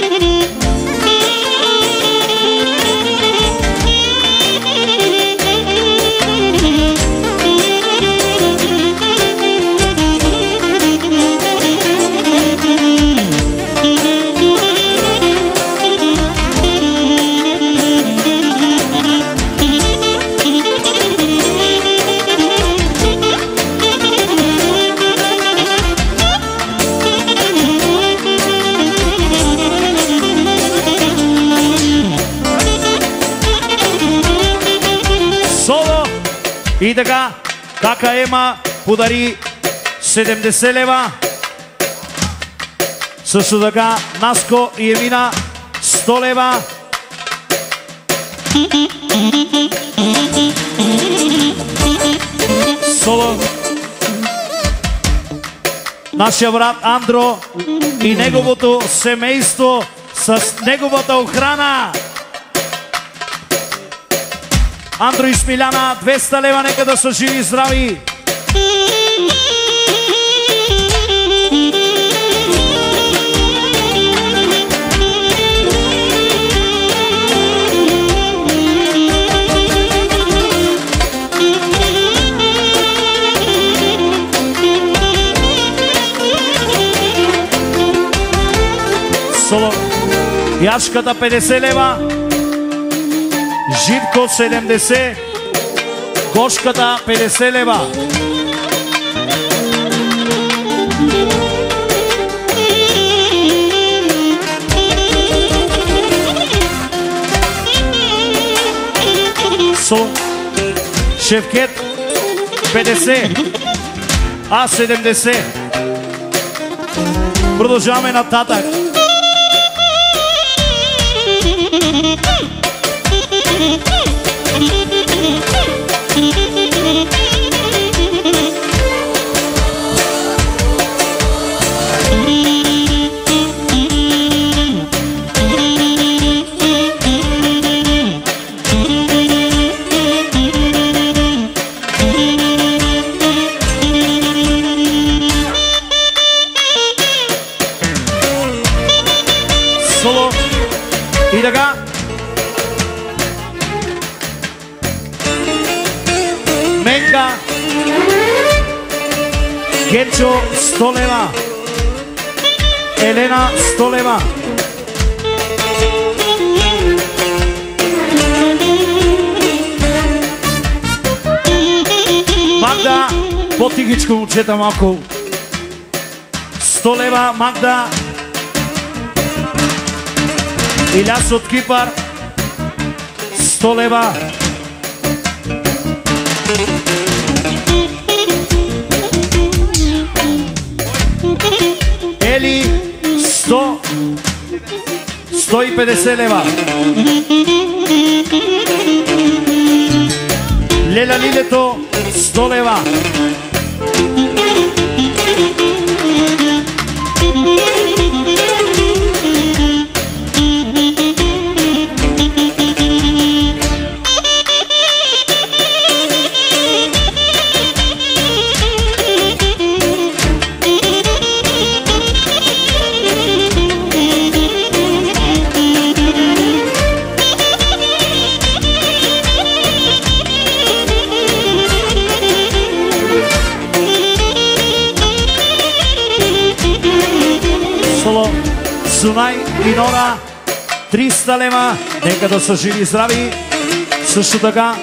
И така, кака Ема подари 70 лева. Също така, Наско и Емина 100 лева. Соло. Нашия брат Андро и неговото семейство с неговата охрана. Андро и Смиляна, 200 лева, нека да са живи и здрави. Соло. Яшката 50 лева. Живко 70, Гошката 50 лева. Шевкет 50, а 70. Продължаваме нататък. И така. Менка. Гечо 100 лева. Елена 100 лева. Магда, по-тихичко момчета малко. 100 лева, Магда. Иляс от Кипър. 100 лева. Ели 150 лева. Леля Лилето 100 лева. Сунай и Нора 300 лева. Нека да са живи и здрави. Също така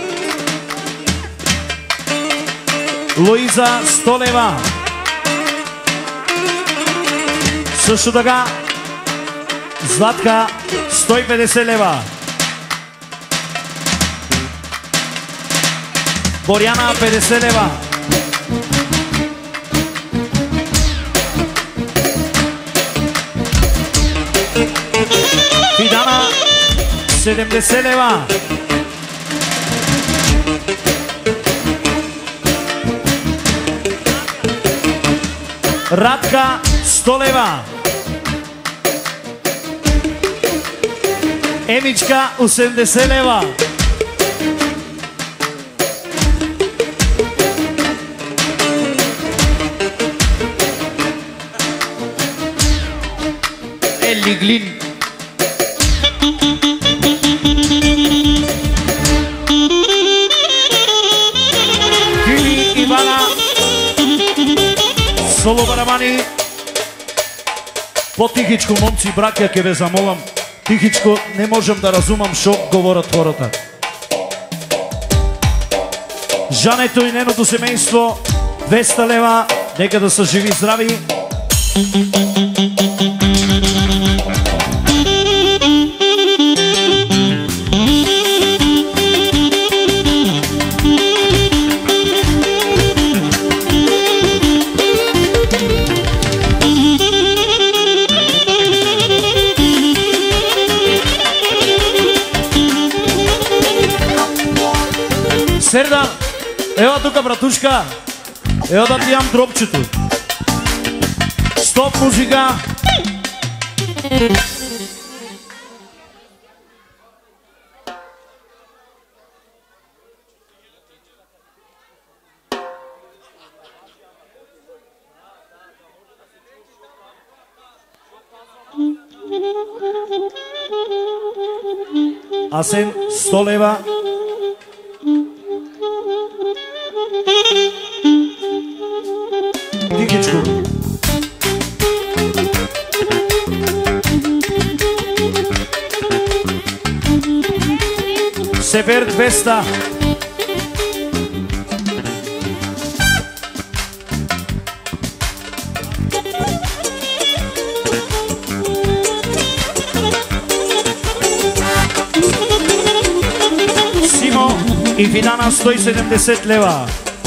Луиза 100 лева. Също така Златка 150 лева. Боряна 50 лева. Фидана 70 лева. Радка 100 лева. Емичка 80 лева. Елиглин. Соло барабани. По-тихичко, момци, браќа, ке ве замолам. Тихичко, не можем да разумам шо говорат хората. Жането и неното семейство 200 лева. Нека да са живи и здрави. Сердан, ева тука, братушка. Ева да ти ям дропчето. Стоп музика. Асен 100 лева. Тихичко. Север 200. Симо и Фидана 170 лева.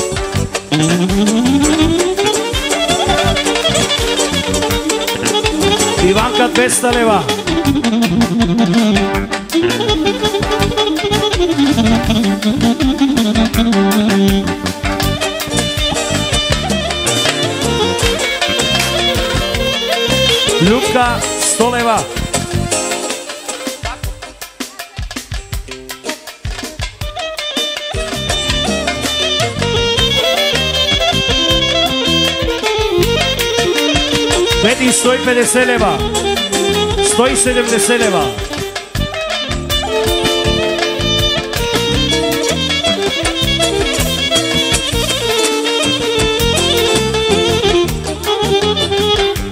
Иванка 200 лева. Любка 100 лева. Бети 150 лева. 170 лева.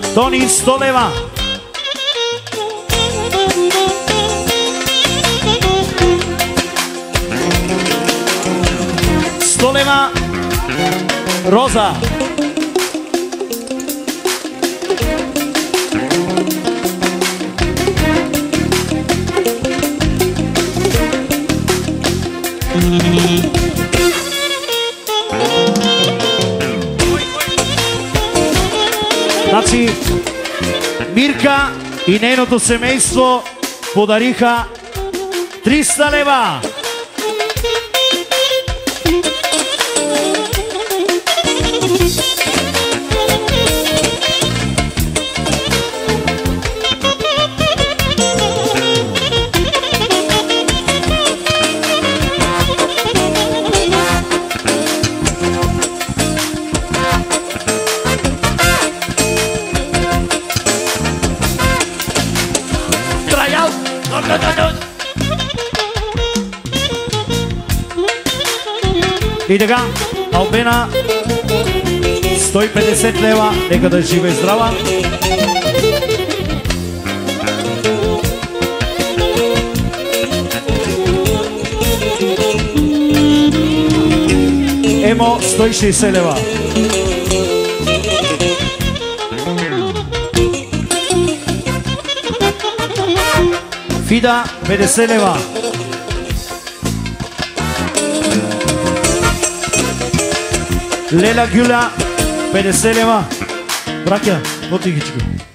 Тони 100 лева. Лева. Роза. Значи Мирка и нейното семейство подариха 300 лева. И така, Албена 150 лева, нека да е жива и здрава. Емо 160 лева. Фида 50 лева. Леля Гюля 50 лева. Братя, потихичко.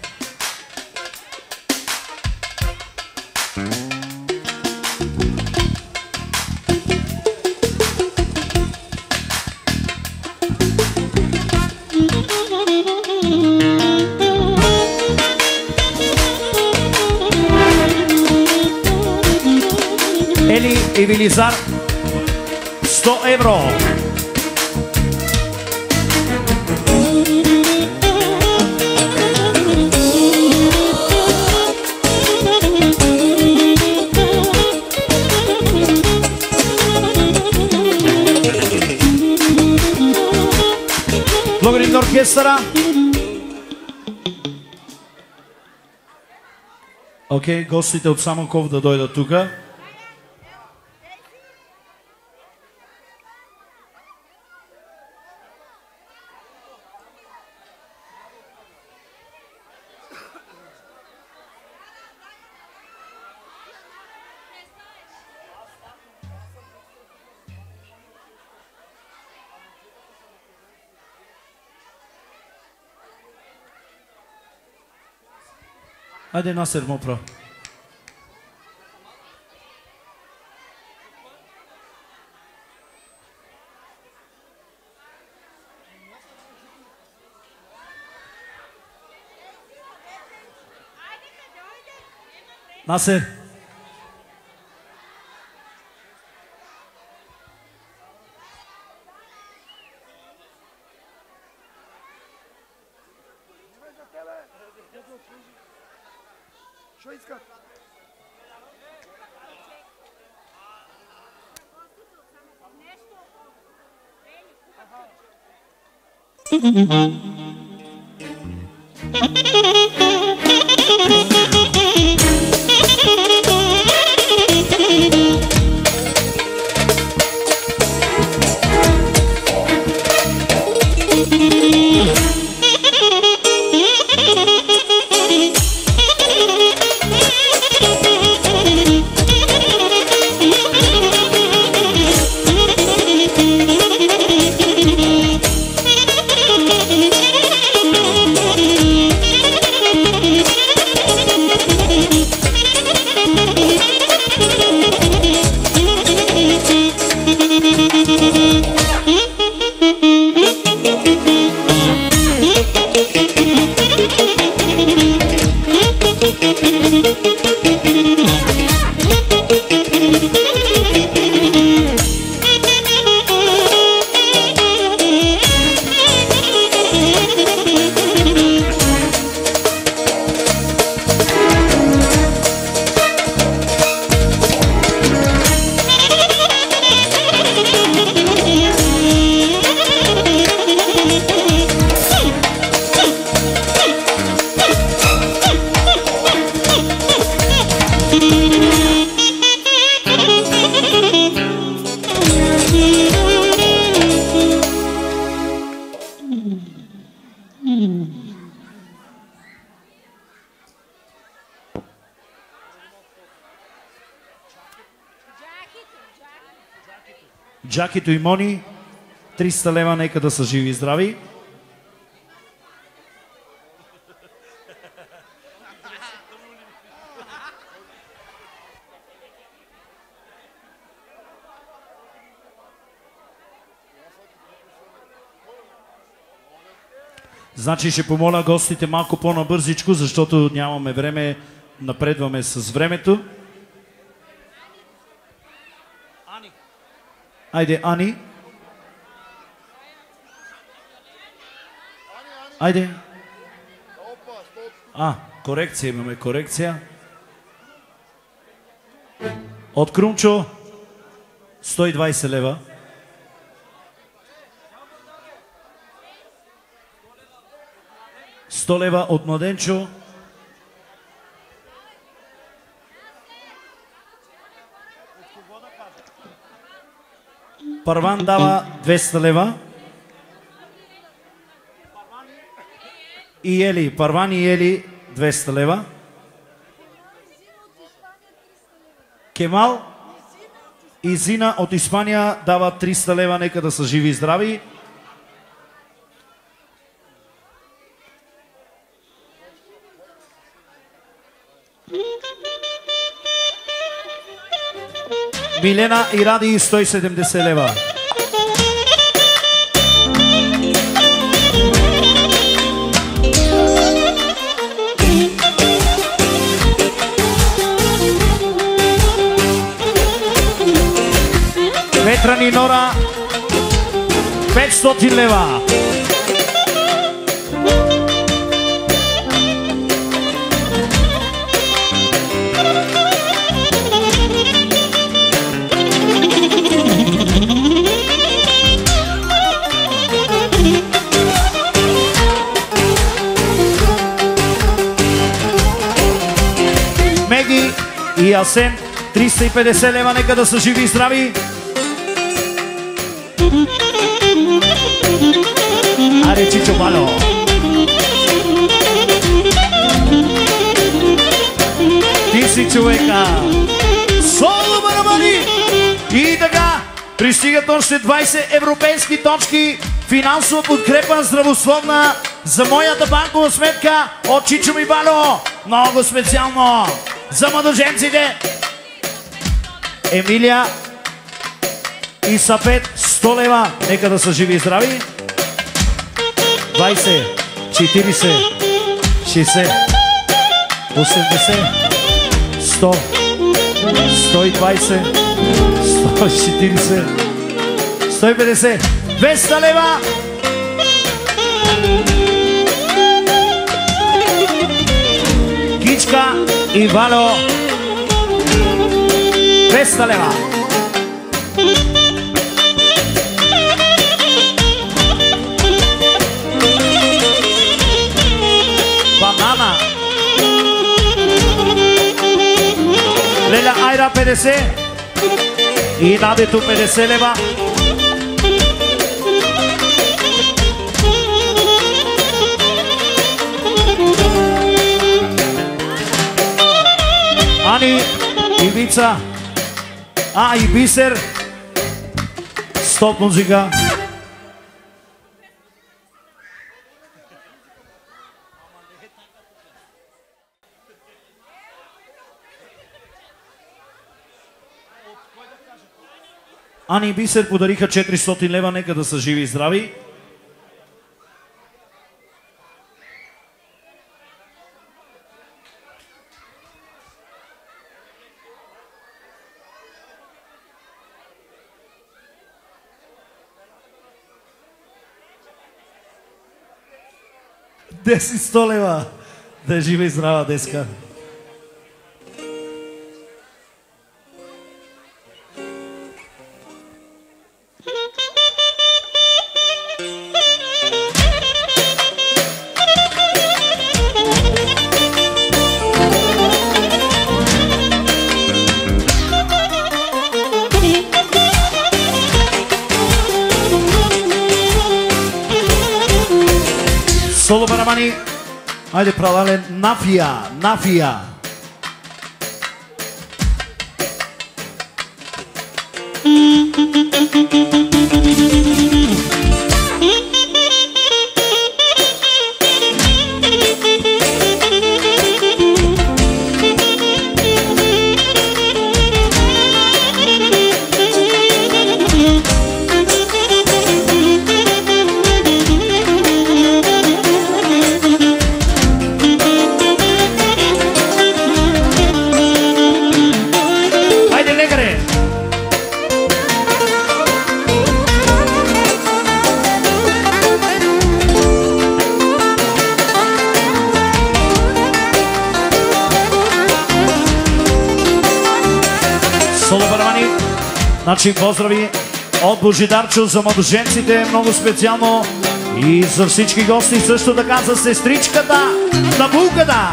Ели и Велизар 100 евро. Благодарим на оркестъра. Окей, гостите от Самоков да дойдат тука. Ajde, Nasser, mopra. Nasser. Що искат? Джакито и Мони, 300 лева, нека да са живи и здрави. Значи ще помоля гостите малко по-набързичко, защото нямаме време, напредваме с времето. Айде, Ани. Айде. Корекция, имаме корекция. От Крумчо 120 лева. $100 лева от Младенчо. Парван дава 200 лева. И Ели, Парван и Ели 200 лева. Кемал и Зина от Испания дава 300 лева, нека да са живи и здрави. Милена и Ради 170 лева. Ветран и Нора 500 лева. Меги и Асен 350 лева, нека да са живи и здрави. Аре, Чичо Бало. Ти си човека. Соло барабани. И така, пристигат още 20 европейски точки. Финансова подкрепа здравословна за моята банкова сметка от Чичо ми Бало. Много специално за младоженците. Емилия и Сапет 100 лева. Нека да са живи и здрави. 20, 40, 60, 80, 100, 120, 140, 150, 200 лева. Кичка и Вало 200 лева. Банана. Леля Айра 50 и Надето 50 лева. Ани и Вица, и Бисер, стоп музика. Ани и Бисер подариха 400 лева, нека да са живи и здрави. Деси 100 лева. Да е жива и здрава деска. Соло барабани. Айде паралелен. Нафия. Нафия. Соло барабани. Значи поздрави от Божидарчо за младоженците, много специално и за всички гости, също така за сестричката на булката.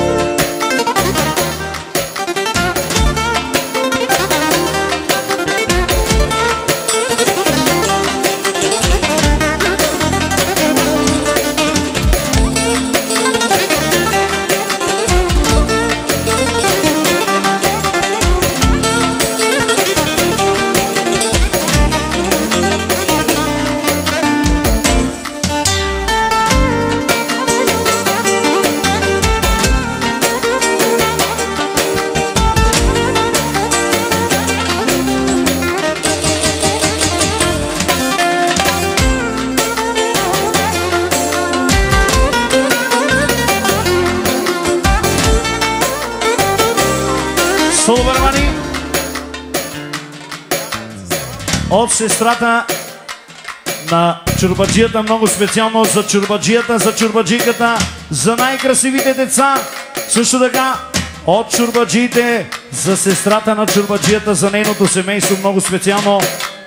От сестрата на чорбаджията, много специално за чорбаджията, за чорбаджиката, за най-красивите деца. Също така от чорбаджиите за сестрата на чорбаджията, за нейното семейство, много специално.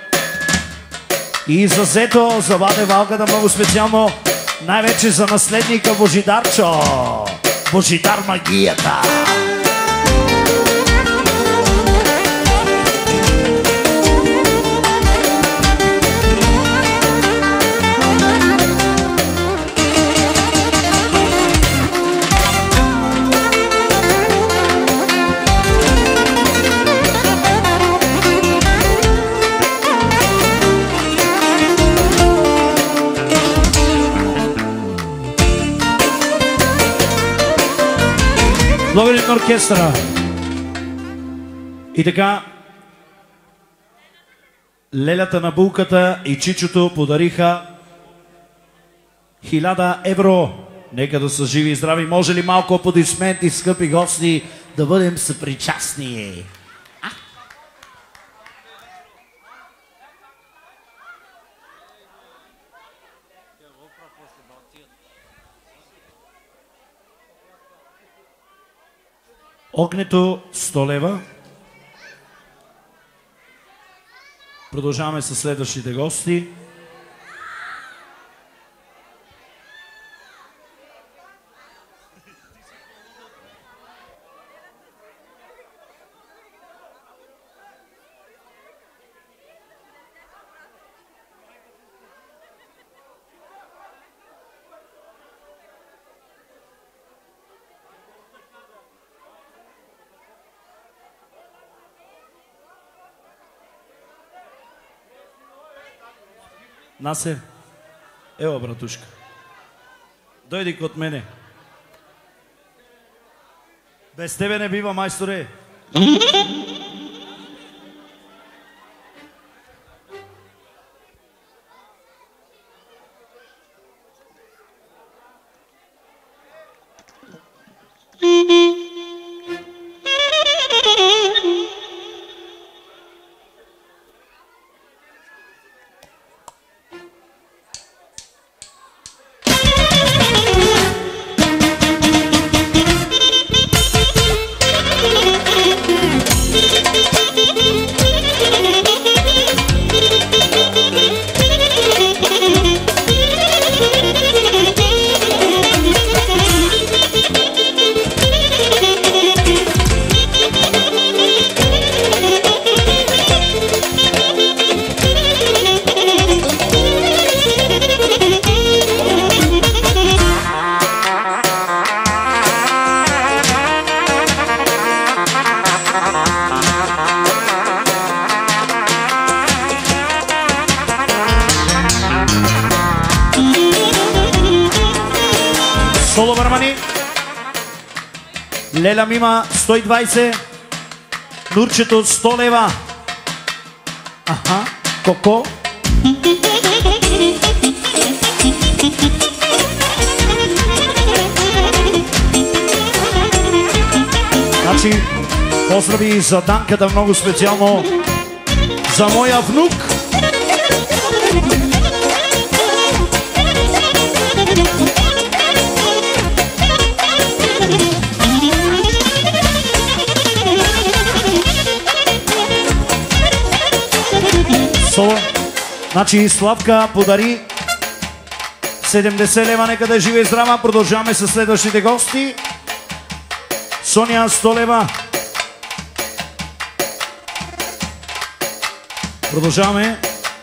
И за зето, за Ваде Валката, много специално. Най-вече за наследника Божидарчо. Божидар магията. Благодарим на оркестъра. И така, Лелята на булката и Чичото подариха 1000 евро. Нека да са живи и здрави. Може ли малко аплодисменти, скъпи гости, да бъдем съпричастни? Огнето 100 лева. Продължаваме с следващите гости. Насер, ева, братушка. Дойди код мене. Без тебе не бива, майсторе. Соло бармани. Леля Мима 120. Нурчето 100 лева. Аха, Коко. Значи, поздрави за Данката много специално. За моя внук. Значи Славка подари 70 лева, нека да е жива и здрава. Продължаваме с следващите гости. Соня 100 лева. Продължаваме.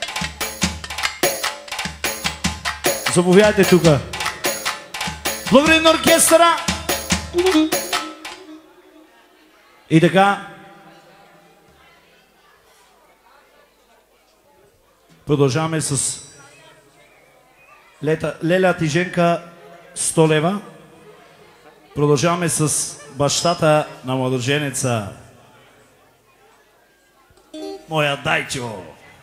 Заповядайте тук. Благодарим на оркестъра. И така. Продължаваме с Леля Тиженка 100 лева. Продължаваме с бащата на младоженеца. Моя Дайчо.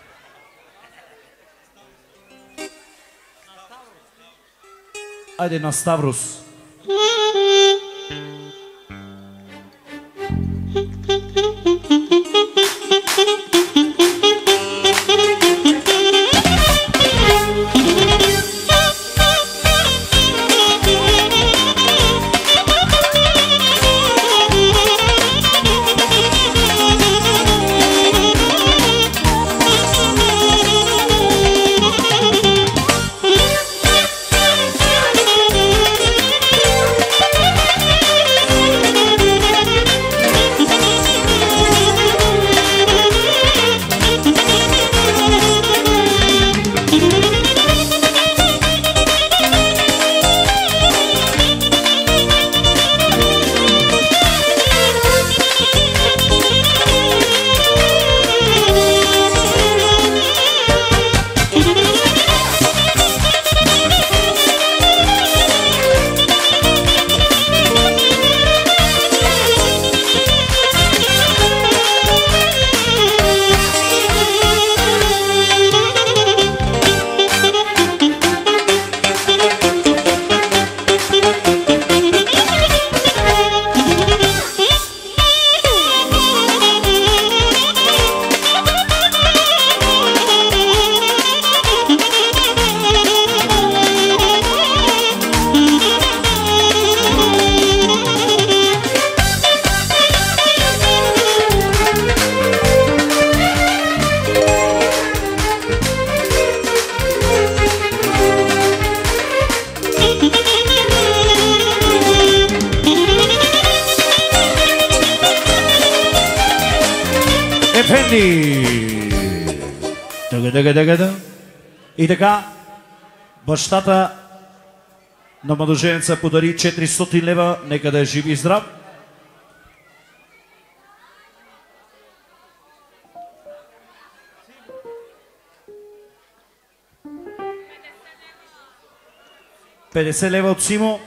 Айде на Ставрос. И така, бащата на младоженеца подари 400 лева, нека да е жив и здрав. $50 лева от Симо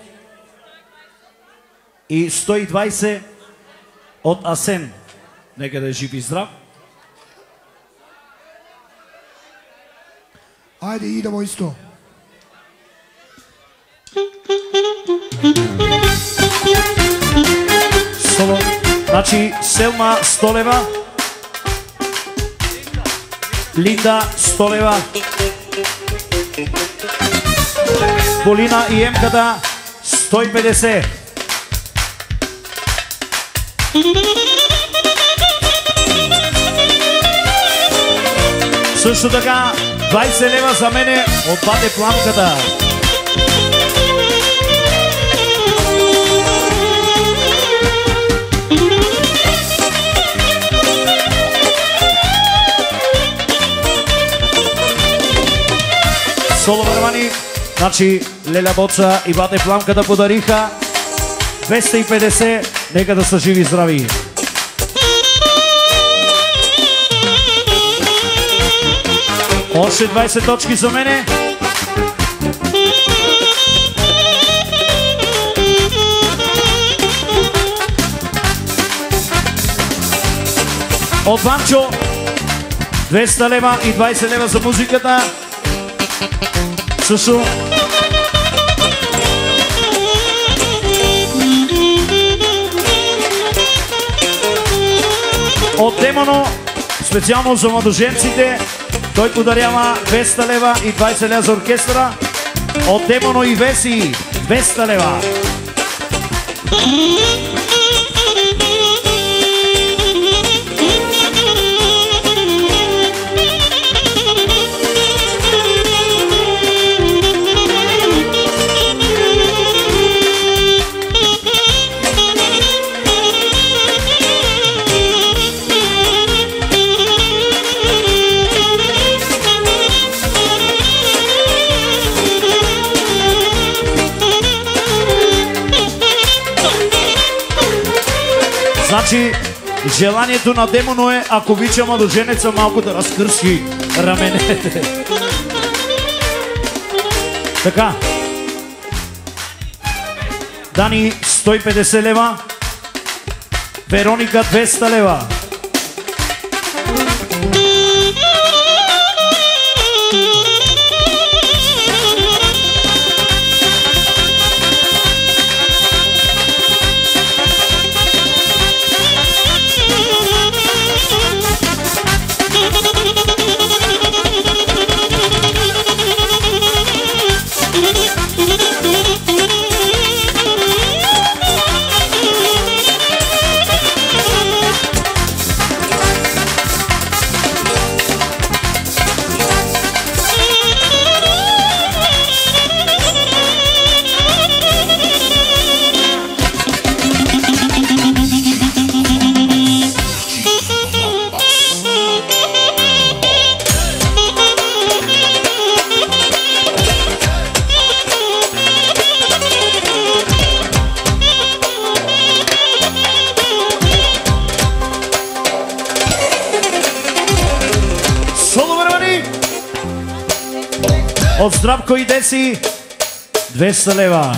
и 120 от Асен. Нека да е жив и здрав. Айде, идемо исто. Соло. Значи Селма 100 лева. Линда 100 лева. Полина и Емката 150. Също така 20 лева за мене от Бате Пламката. Соло вървани, значи Леля Боца и Бате Пламката подариха 250, нека да са живи и здрави. Още 20 точки за мене. От Ванчо 200 лева и 20 лева за музиката. Също. От Демоно специално за младоженците. Той подарява 200 лева и 20 лева за оркестъра. От Демоно и Веси 200 лева. Значи, желанието на Демоно е, ако обича младоженеца, малко да разкърски раменете. Така. Дани 150 лева. Вероника 200 лева. От Здравко и Деси 200 лева.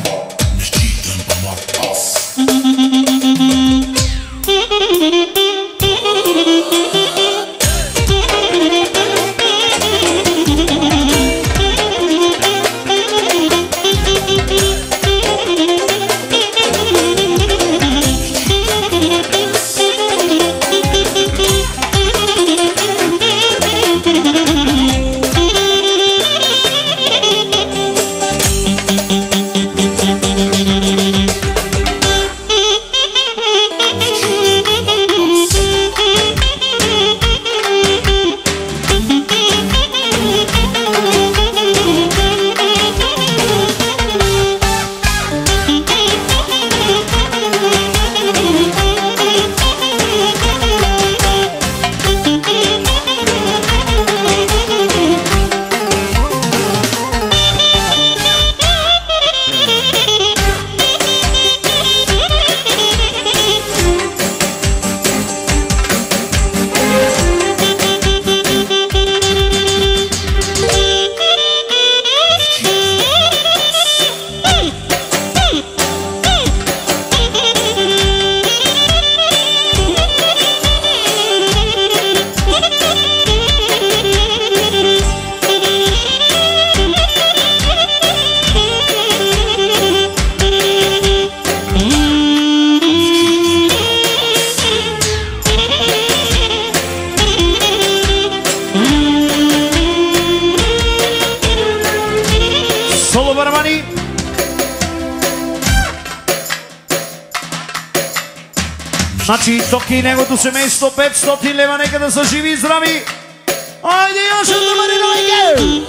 Значи Токи и негото семейство 500 лева, нека да са живи и здрави. Айде, още да бъде новике!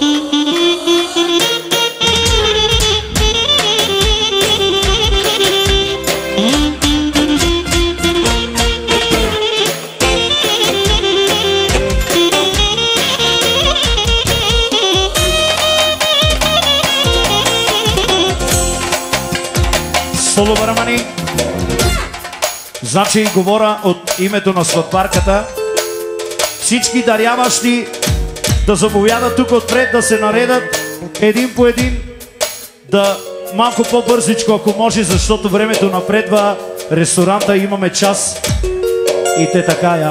Соло барамани. Значи говоря от името на сватбарката. Всички даряващи да заповядат тук отпред, да се наредат един по един, да малко по-бързичко, ако може, защото времето напредва. Ресторанта имаме час и те така я.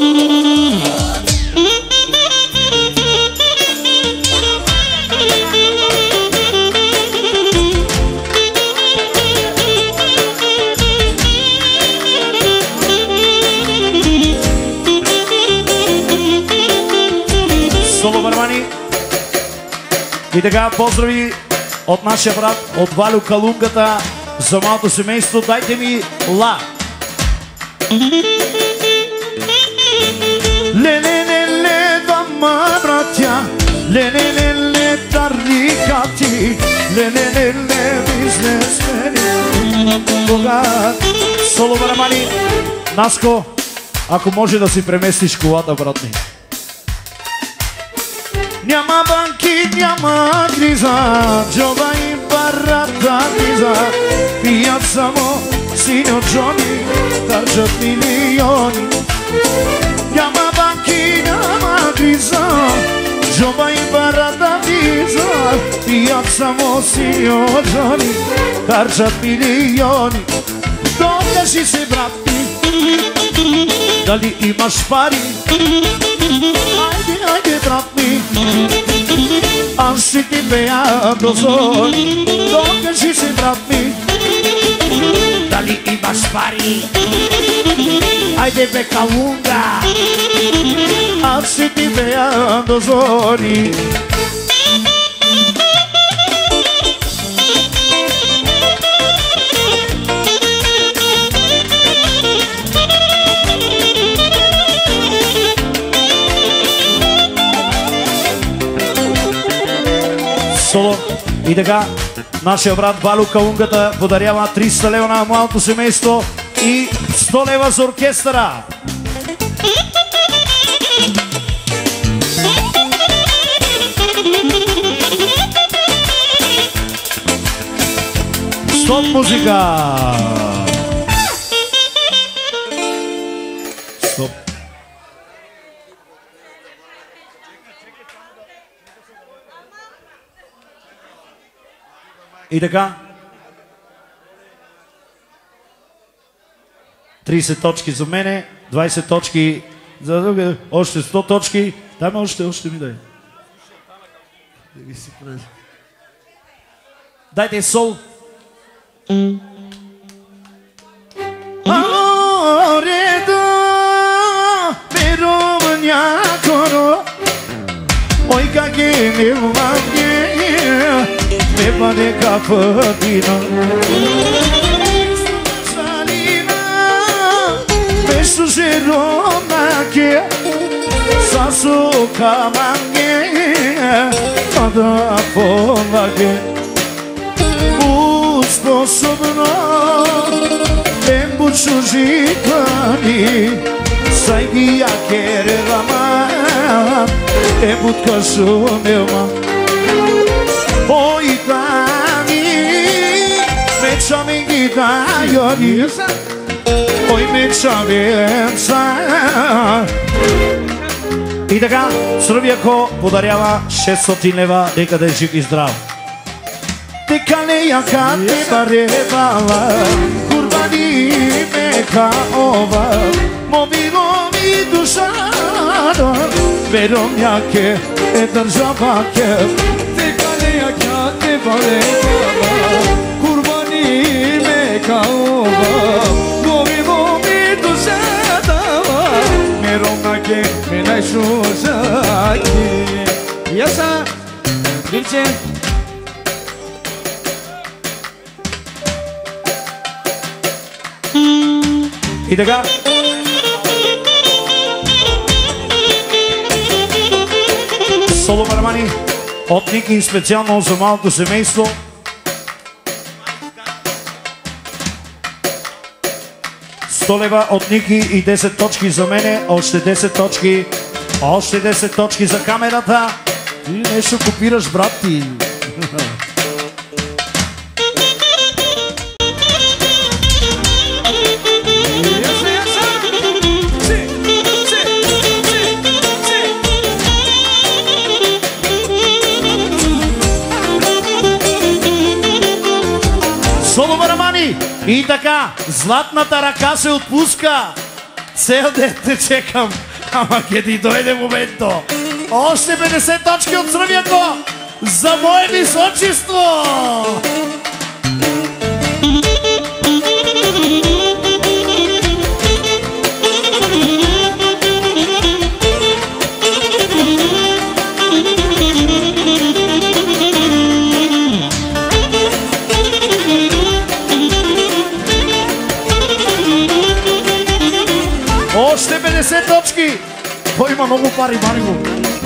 Соло бармани. И така, поздрави от нашия брат, от Валю Калунгата, за малко семейство. Дайте ми ла. Ле-ле-ле-ле, двама братя, ле-ле-ле-ле, тарикати, ле-ле-ле-ле, бизнесмени. Кога? Соло бармани. Наско, ако може да си преместиш колата, брат ми. Няма банки, няма криза, джоба и парата влиза, пият само синьо Джони, харчат милиони. Няма банки, няма криза, джоба и барата виза, пият само синьо Джони, харчат милиони. Докажи се, брат ми, дали имаш пари? Айде, айде, брат ми, аз ще ти пея до зори. Докажи се, брат ми, дали имаш пари? Айде, бе, Калунга, аз ще ти пея до зори. Соло. И така, нашия брат Балю Калунгата подарява 300 лева на младото семейство и 100 лева за оркестъра. Стоп музика! Стоп. И така, 30 точки за мене, 20 точки за друга, още 100 точки. Дай ме още ми дай. Дайте сол. Ой, как е мило me pare ca fătina Salina Pesu serona che Sasu kamange Ada pola che Sposobno Tempo čužitani Sajgija kerevama Tempo tkasumeva Oi, Dani, me čamingi dajori Oi, me čavenca И така, Сръбияко подарява 600 лева, дека да е жив и здрав. Дека не яка те баревала, курбани мека ова, моби душара, вером яке е държава ке. Дека te barevала, kurbani me kaova, mobi duzada, merona ke me najšuzaki. Jasa, Vinče. И така. Соло барабани. От Ники специално за малко семейство. Лева от Ники и 10 точки за мене. Още 10 точки. Още 10 точки за камерата. Ти нещо копираш, брат ти. И така, златната ръка се отпуска. Цел ден те чекам, ама ке ти дойде момento. Още 50 точки от Сръбияко за мое височество. Още 50 точки! Той има много пари, мари го!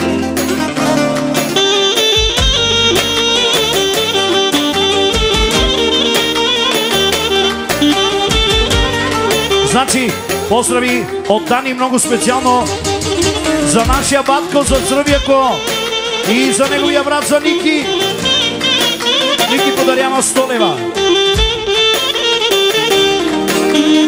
Значи, поздрави от Дани много специално за нашия батко, за Сръбияко и за неговия брат, за Ники. Ники подарява 100 лева.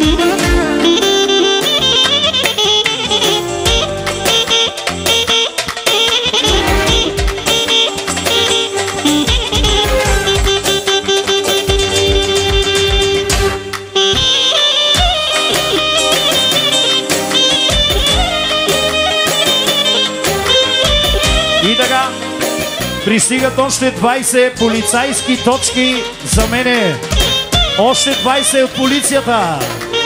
Пристигат още 20 полицайски точки за мене. Още 20 от полицията.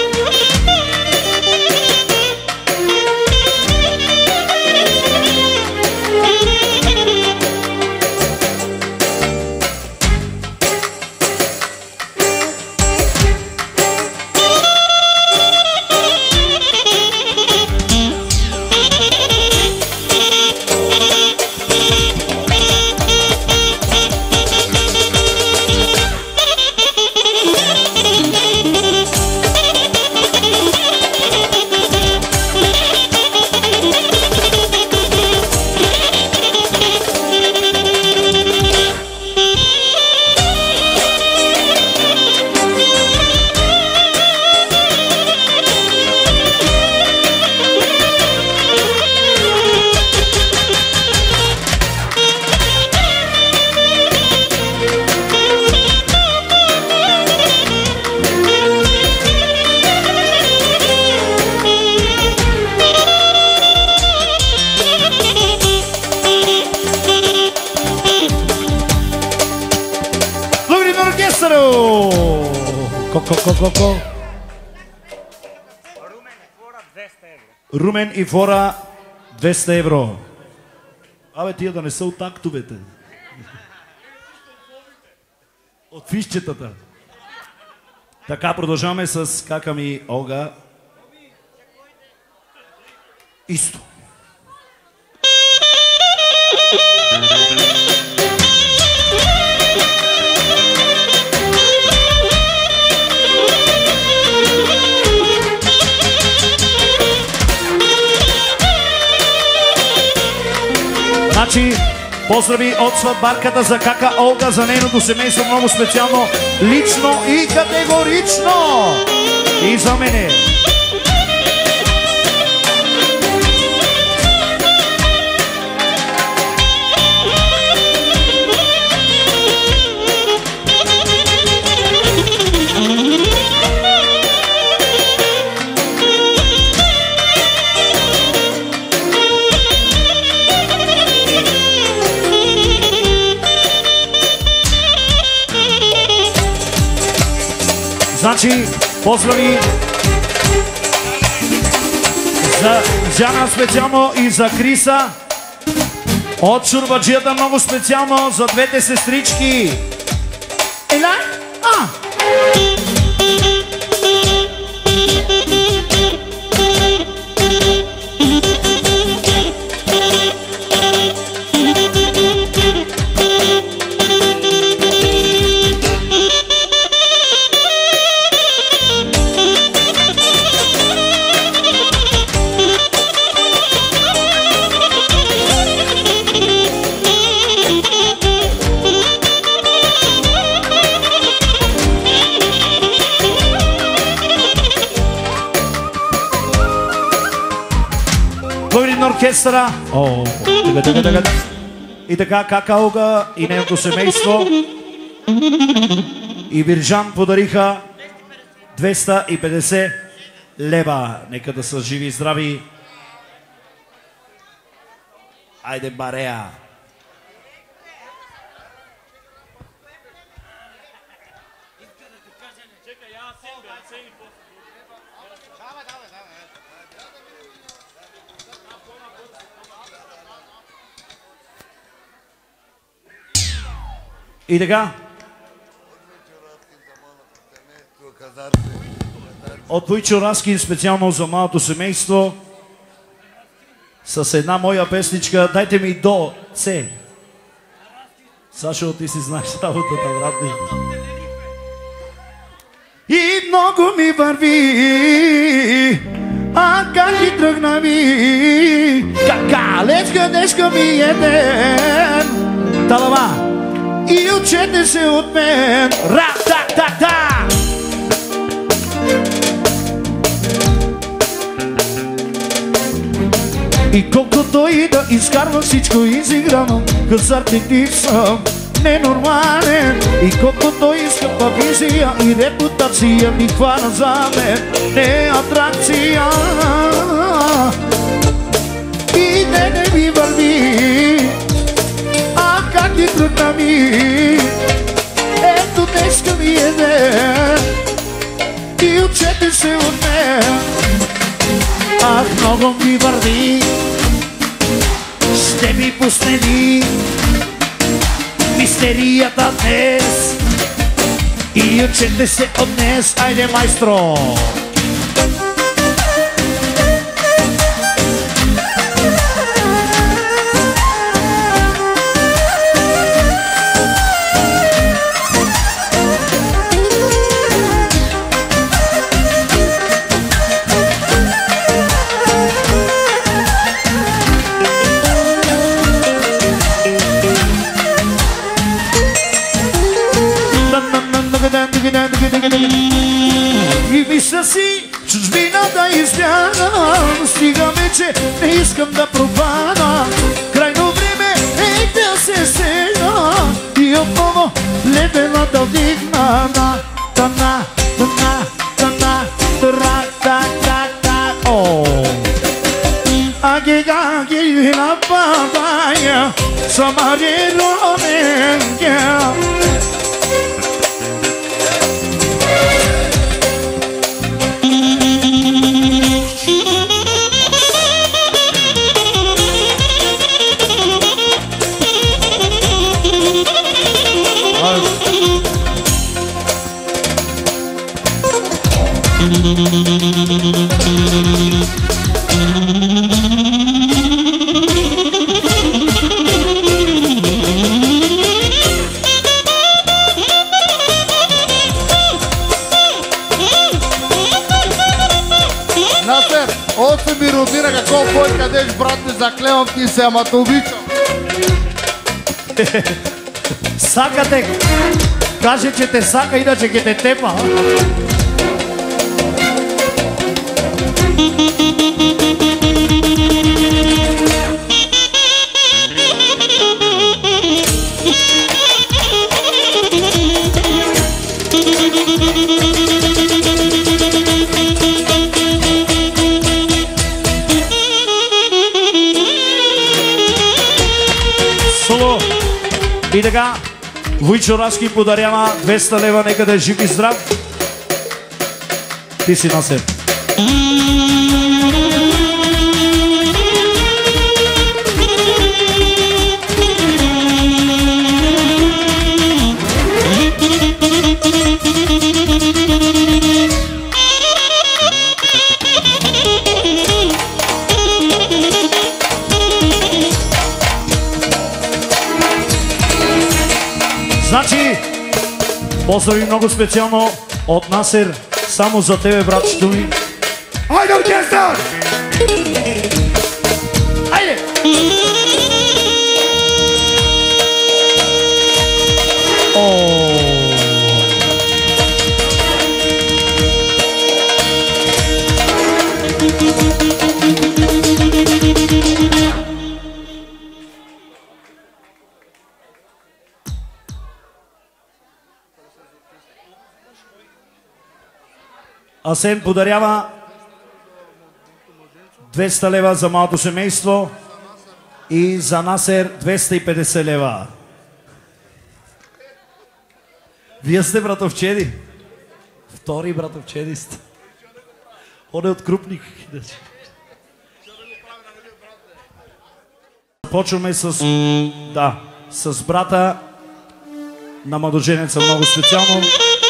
Румен и фора 200 евро. Абе, тия да не са от актовете. От фишчетата. Така, продължаваме с кака ми Олга. Исто. Значи, поздрави от сватбарката за кака Олга, за нейното семейство много специално, лично и категорично. И за мене. Значи, поздрави за Жана специално и за Криса. От шурбаджията много специално за двете сестрички. Ела? Оркестъра. И така кака Олга и нейното семейство и Виржан подариха 250 лева. Нека да са живи и здрави. Айде барея. И така, от Войчо Раскин специално за малото семейство с една моя песничка "Дайте ми до С". Сашо, ти си знаеш работата, брат ми. И много ми върви, а как и тръгна ми, какалечка днешка ми е ден. Талава! И учете се от мен. Ра-та-та-та! И колкото и да изкарвам всичко изиграно, хазартен тип съм ненормален. И колкото искам па визия и репутация ми хвана за мен, не атракция. И не ми върви, а как ти тръгна ми. Ето днеска ми е ден и учете се от мен. Ах, много ми върви, ще ми пуснени мистерията днес и учете се от днес. Айде, майстро! И мисля си, чужбина да избягам, стига вече, не искам да пропада. Крайно време е да се сега и отново левела да вдигна. Тана, тана, тана, тара, та, та, та, о. Аги, на папая, самарено менгя. Насер, още ми родина, какво бой къдеш, брат, не заклевам ти се, ама те обичам. Сакате, каже, че те сака, иначе ке те тепа. Соло. И така, Войчо Раски подарява 200 лева, нека да е жив и здрав. Ти си Насер. Значи, поздрави много специално от Насер, само за тебе, братчето ми. Айде, оркестър! Айде! Асен подарява 200 лева за малко семейство и за Насер 250 лева. Вие сте братовчеди? Втори братовчеди сте. Он е от крупник. Почваме с... Да, с брата на младоженеца много специално.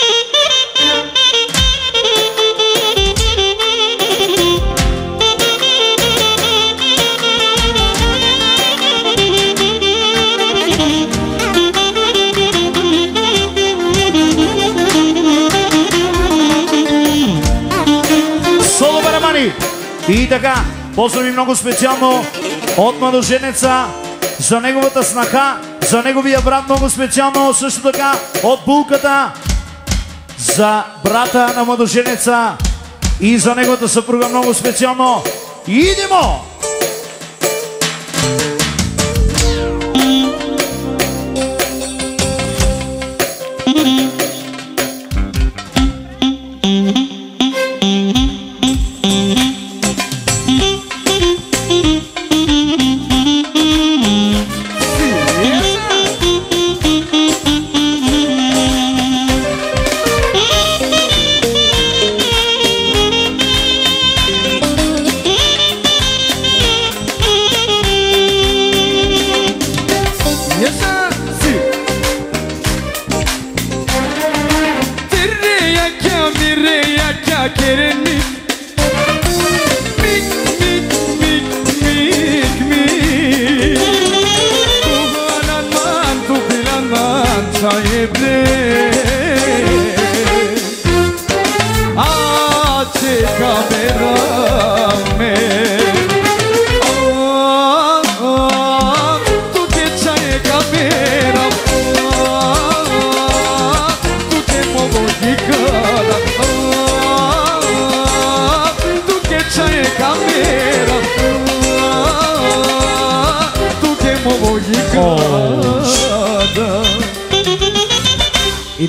И така, поздрави много специално от младоженеца за неговата снаха, за неговия брат много специално, също така от булката за брата на младоженеца и за неговата съпруга много специално. Идемо!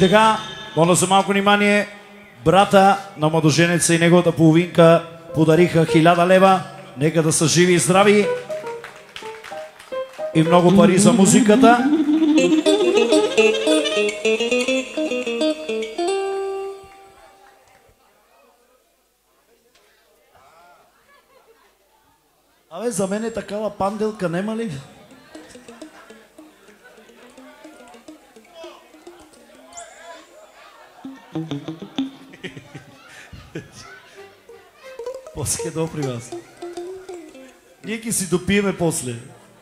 така, моля за малко внимание, брата на младоженеца и неговата половинка подариха 1000 лева. Нека да са живи и здрави. И много пари за музиката. Абе, за мен е такава панделка, нема ли? После е добри вас. Ние ги си допиеме после.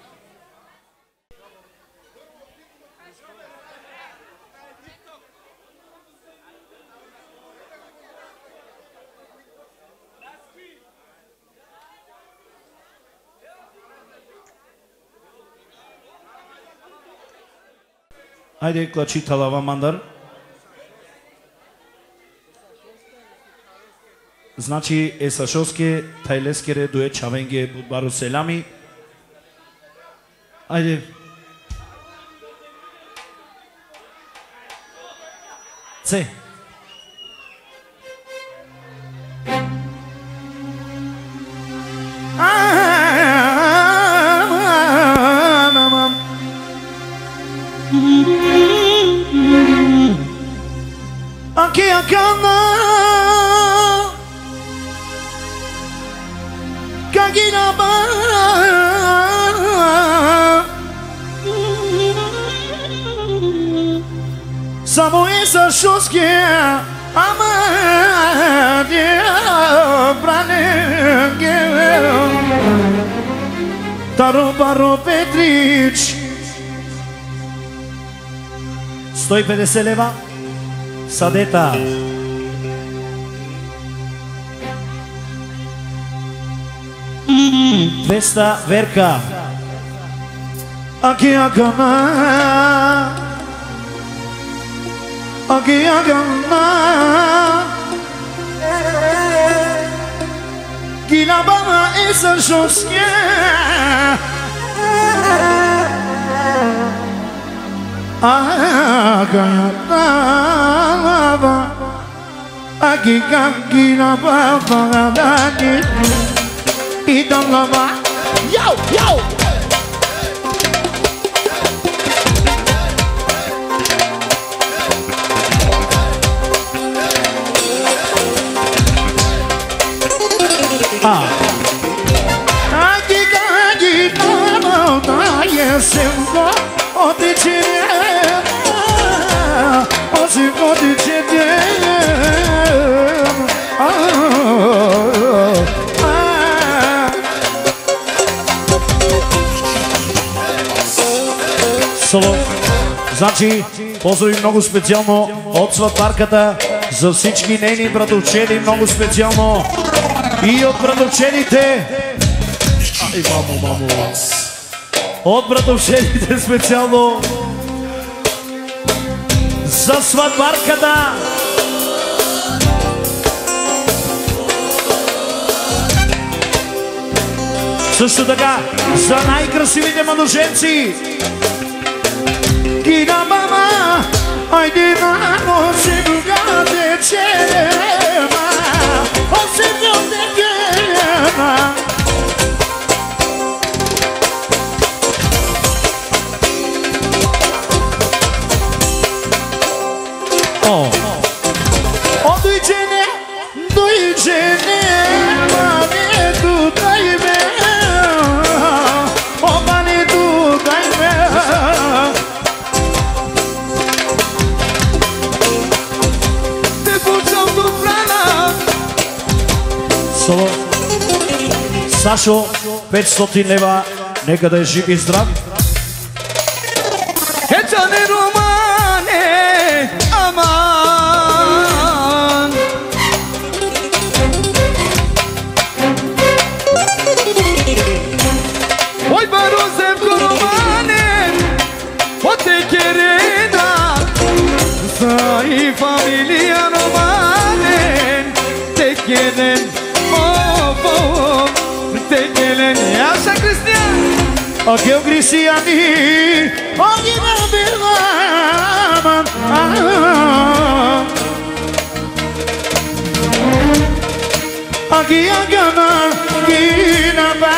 Хайде, клачи талава мандар. Значи есашовски, тайлескере, дуе чавенге, будбаро селами. Хайде. Це. Aqui a cana Kagiraba Samo esa šoske Amadje Branege Taro Baro Petrič 150 лева Садета. Веста Верка. Акиагана. Акиагана. Гилабама еса шоске. Agayatava Agigagina Bavagani Idalava Yo, yo! Agigagina Bavagani Соло. Значи, поздрави много специално от сватбарката за всички нейни братовчеди, много специално и от братовчедите. Ай, мамо. От братовчедите специално за сватбарката. Също така за най-красивите младоженци. Гина мама, айде мамо, си богате черема, осебноте гена. Dojđene, mane tu dajme, obane tu dajme. Te počam do prana. Соло. Сашо, 500 лева, нека да е жив и здрав. Хечане романе, аман. Ой, барозев романе, поте керена, за и фамилия романе, те керен, te quieren Yasha Cristian Aquel Cristiani Alguien a verdad аман, аги агана гинаба.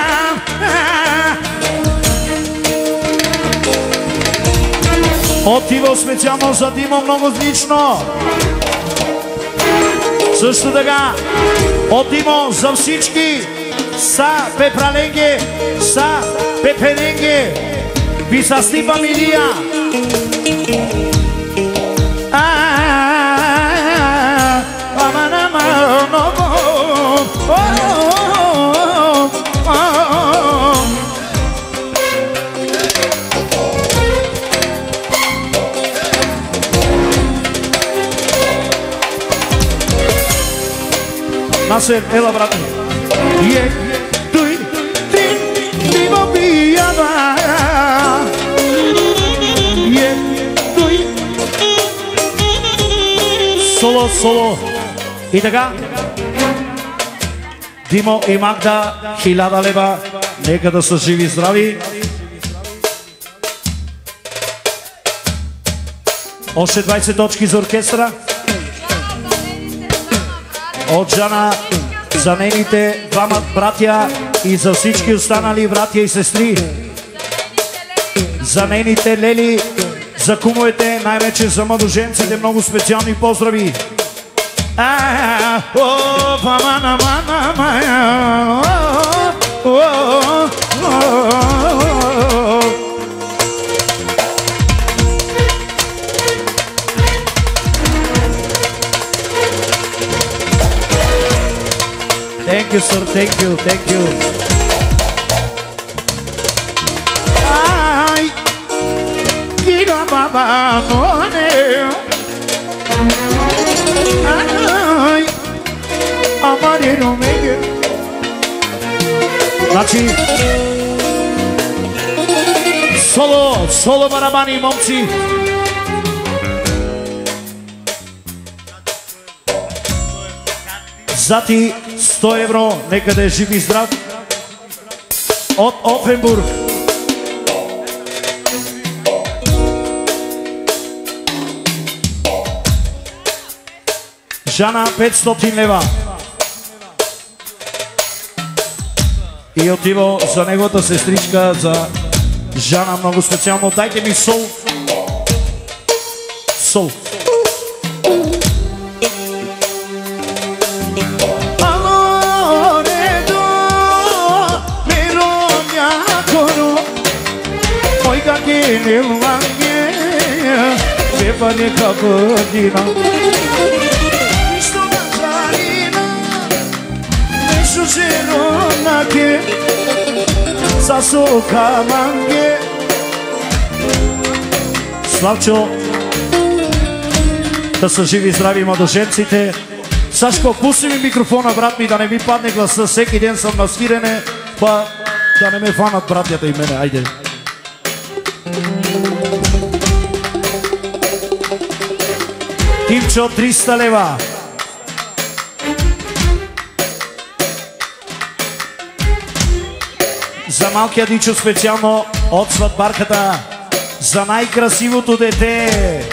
Отива специално за Димо, много лично. Също така, от Димо за всички са пепраленге, са пеперенге, ви са сли фамилия. Насер, ела, брат ми. Туй, три, Димо пиява. Туй. Соло, соло. И така. Димо и Магда, 1000 лева. Нека да са живи и здрави. Още 20 точки за оркестра. От Жана за нейните двама братя и за всички останали братя и сестри. За нейните лели, за кумовете, най-вече за младоженците, много специални поздрави. Thank you, sir. Thank you. Thank you. Ay, quiero baba mone. Ay, amarelo mege. Значи, соло барабани, момци. Зати 100 евро, нека да е жив и здрав. От Офенбург. Жана 500 лева. И отива за неговата сестричка, за Жана много специално. Дайте ми сол. Сол. Пепане кападина, нищо газарина, нещо зеленаке, засока манге. Славчо, да са живи и здрави младоженците. Сашко, пусти ми микрофона, брат ми, да не ми падне гласа. Всеки ден съм на свирене, па да не ме фанат братята и мене. Айде. Тимчо 300 лева. За малкия Дичо специално от сватбарката. За най-красивото дете.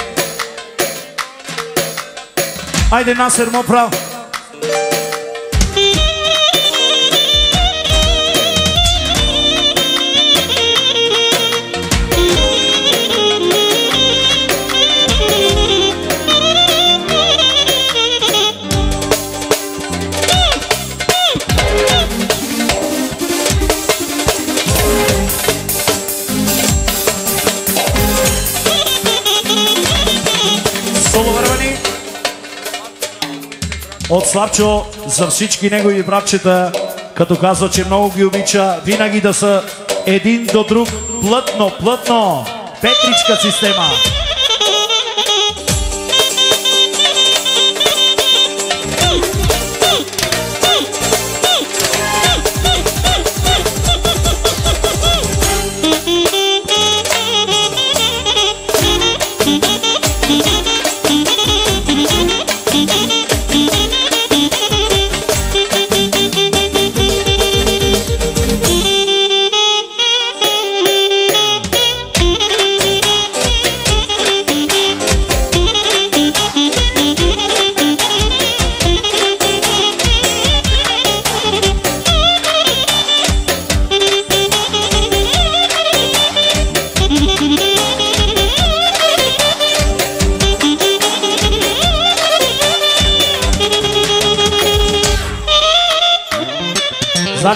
Айде, Насер Моправ. От Славчо за всички негови братчета, като казва, че много ги обича, винаги да са един до друг плътно, плътно. Петричка система.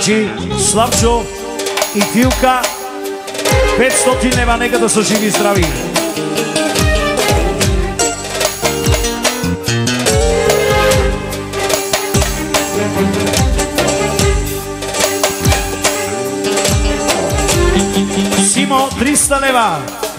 Значи Славчо и Филка 500 лева, нека да са живи и здрави. Симо 300 лева.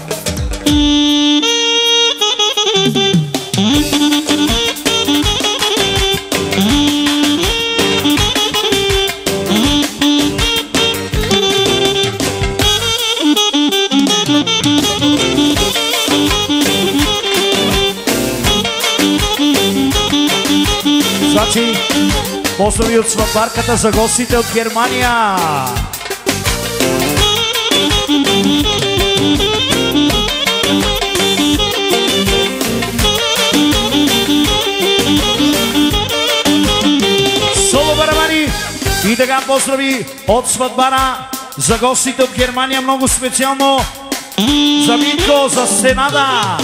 Значи, поздрави от сватбарката за гостите от Германия. Соло барабани и така поздрави от сватбара за гостите от Германия, много специално за Митко, за Сенада.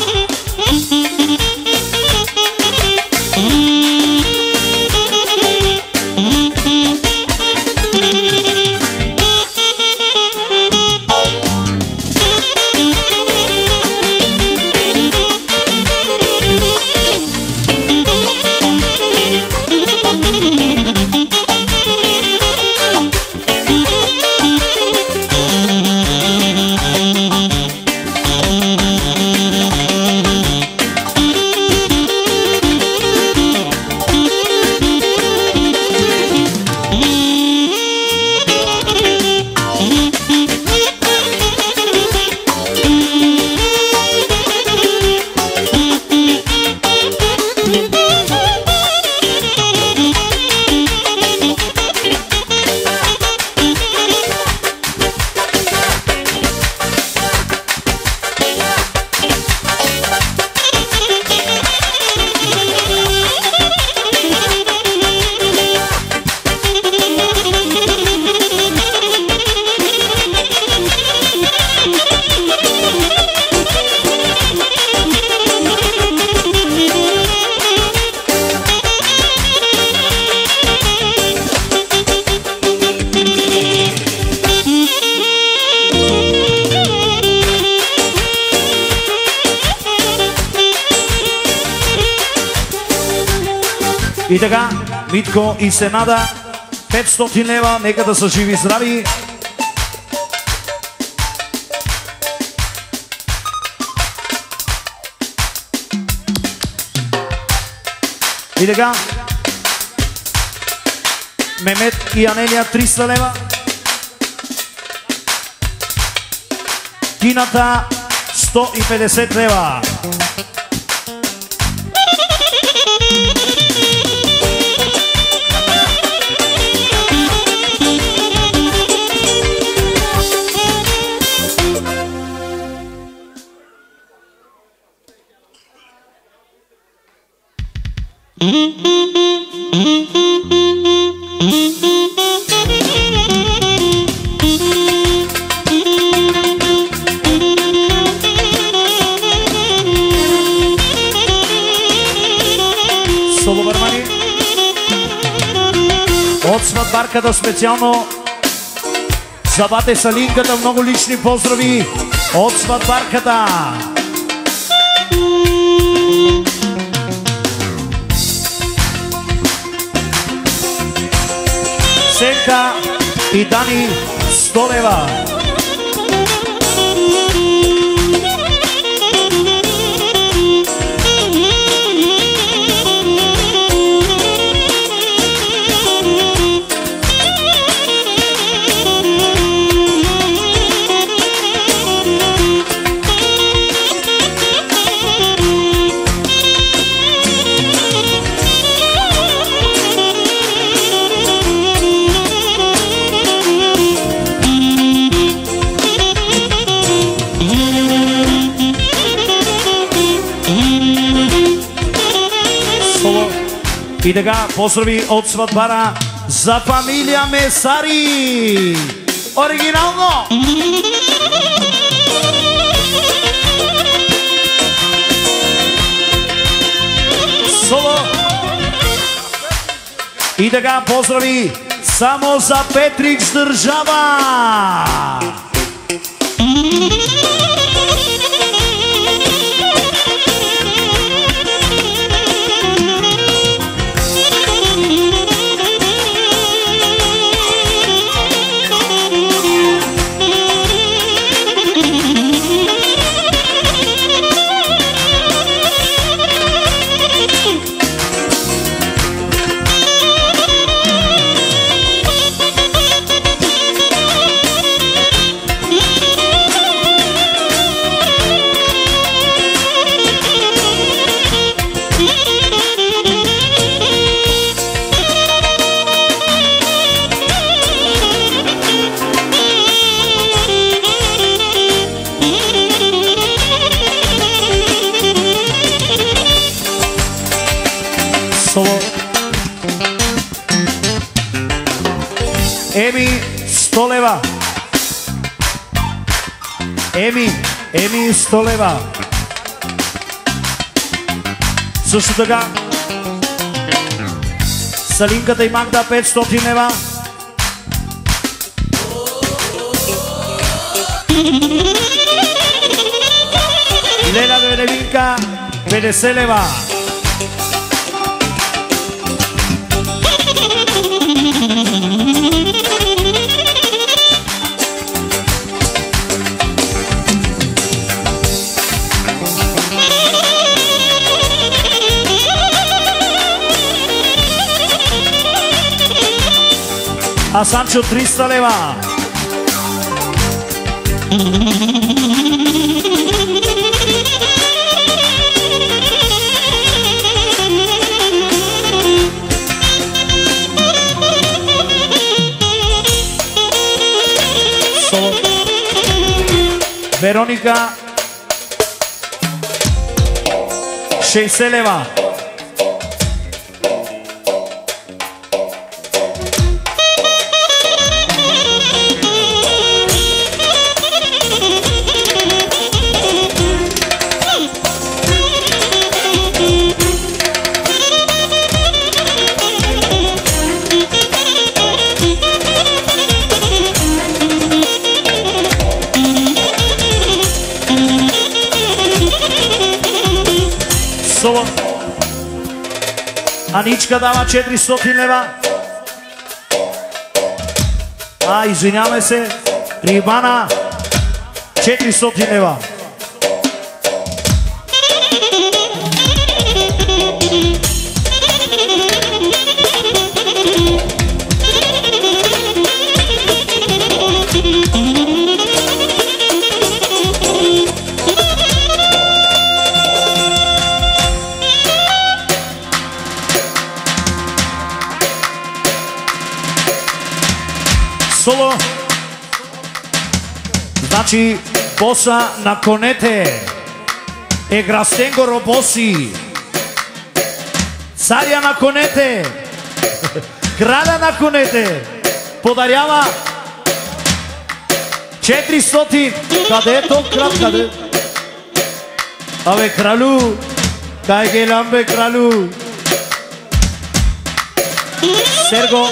И така, Митко и Сенада, 500 лева, нека да са живи и здрави. И така, Мемет и Анелия 300 лева. Тината 150 лева. От сватбарката специално за бате Салинката, много лични поздрави от сватбарката. Сенка и Дани 100 лева. И така, поздрави от сватбара за фамилия Месари. Оригинално! Соло! И така, поздрави само за Петрикс държава! Еми, 100 лева. Еми, 100 лева. Също така Салинката и Магда 500 лева. Леля Велевинка 50 лева. А Санчо 300 лева. Вероника 60 лева. Аничка дава 400 лева. Извиняваме се, Рибана 400 лева. Соло. Значи боса на конете е Грастенго Робоси. Царя на конете, краля на конете подарява 400. Къде е то крал? Къде? Абе, кралю, кай гелям бе, кралю. Серго.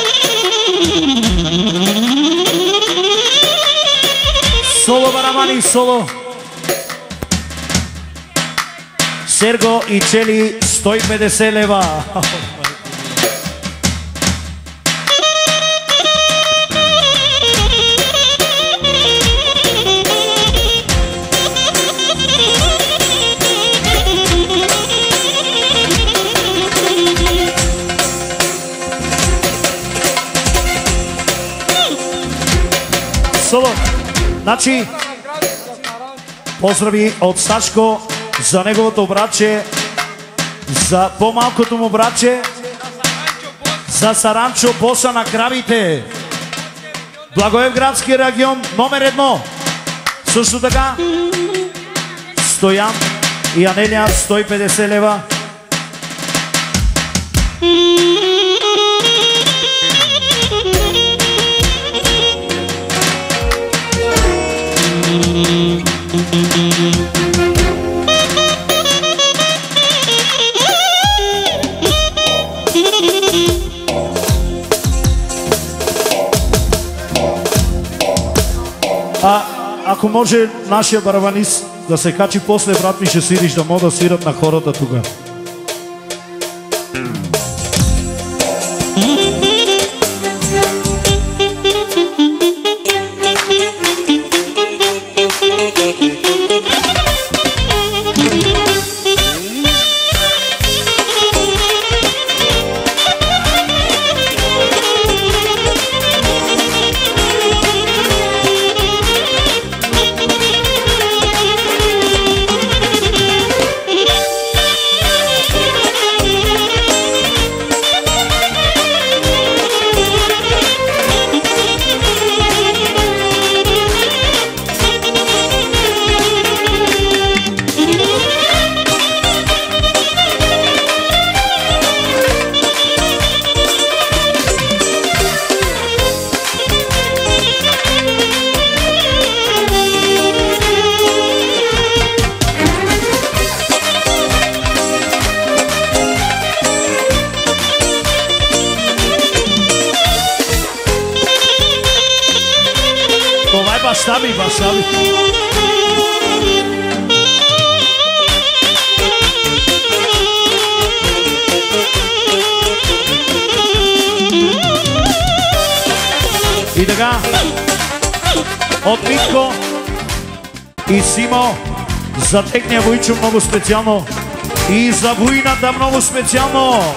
Соло барабани, соло. Серго и Чели 150 лева. Соло. Значи, поздрави от Сашко за неговото братче, за по-малкото му братче, за Саранчо, боса на кравите. Благоевградски регион номер 1. Също така Стоян и Анелия 150 лева. Ако може нашия барабанист да се качи после, брат ми, ще свириш, да могат да свират на хората тука. Bastavi. И така, от Митко и Симо за техния Войчо много специално и за войната много специално.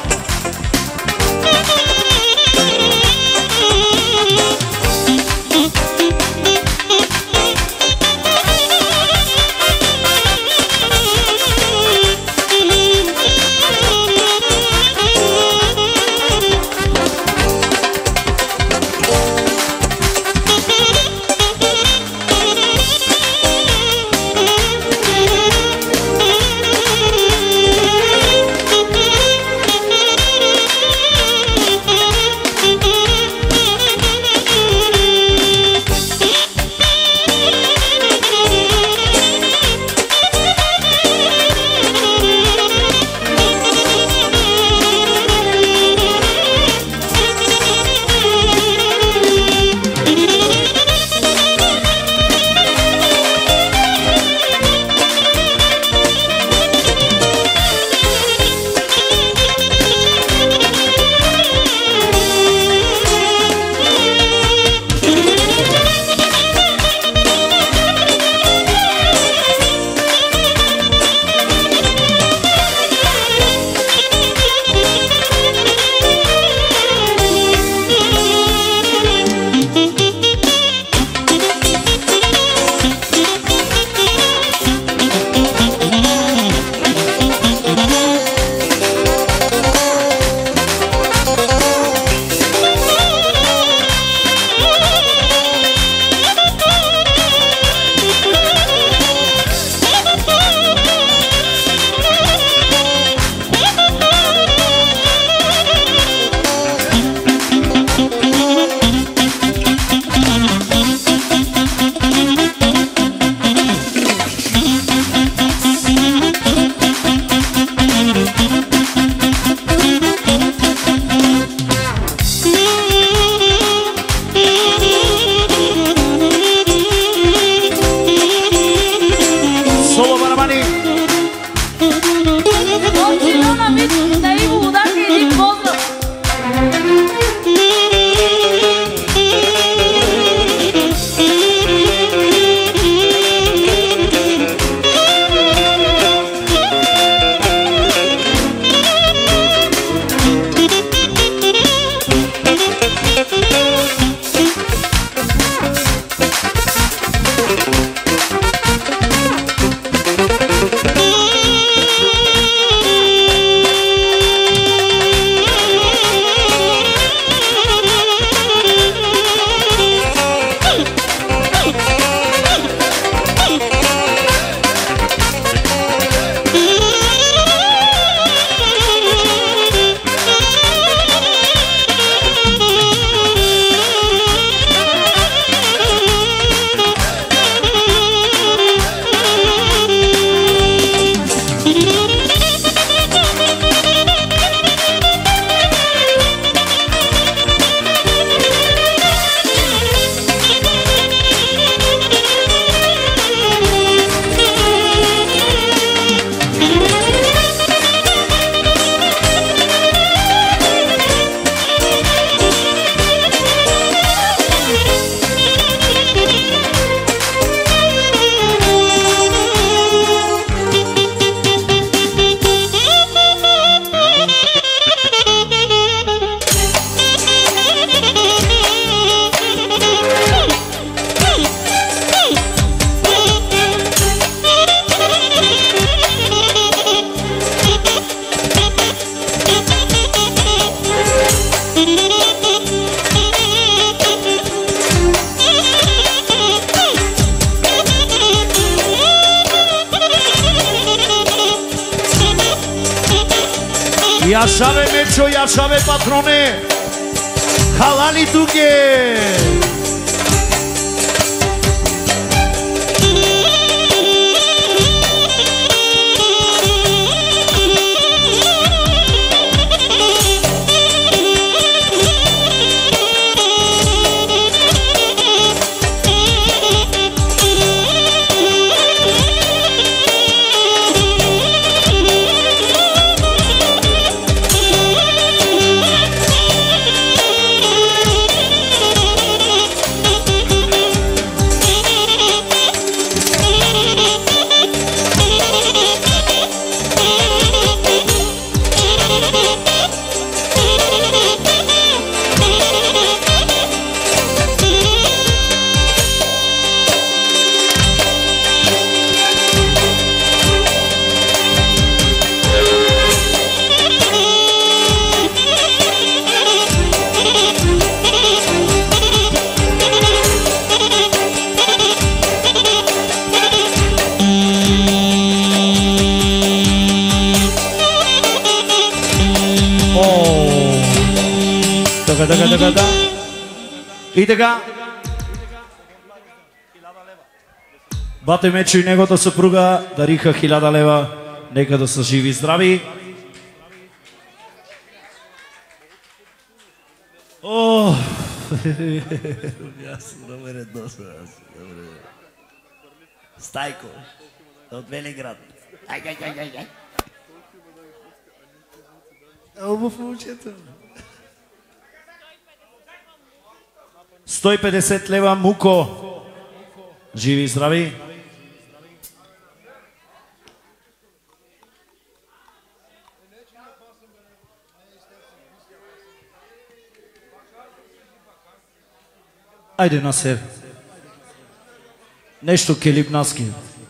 Јашаве Мечо, јашаве патроне. Халали туке. И така, Бате Мечо и неговата съпруга дариха 1000 лева. Нека да са живи и здрави. О, Добре, доста. Стайко, от Велинград. Ай. Обувь момчето. 150 лева Муко. Живи и здрави. Айде на сер. Нещо келипнаски.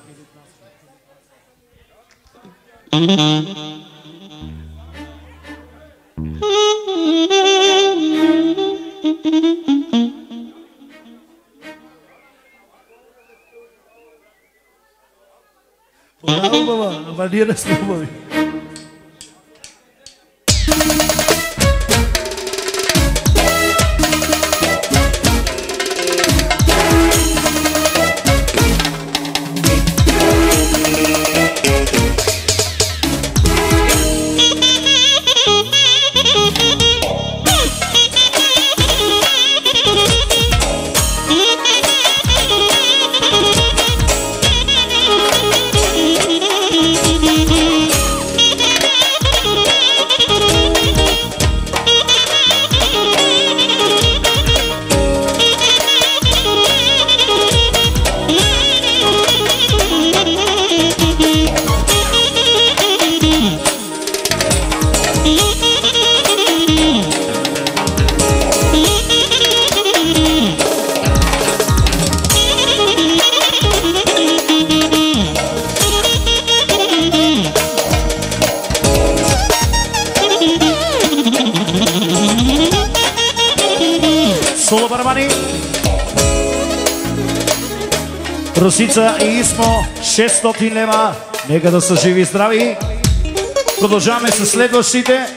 Браво, баба, ама ние не сме хубави. Соло барабани. Русица и Исмо 600 лева. Нека да са живи и здрави. Продължаваме с следващите.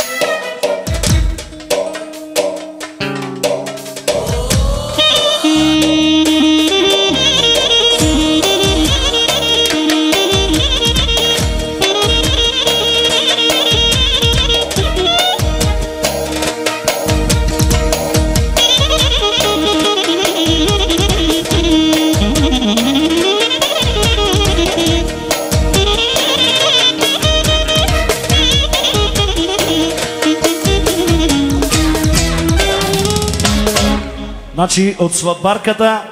Значи от сватбарката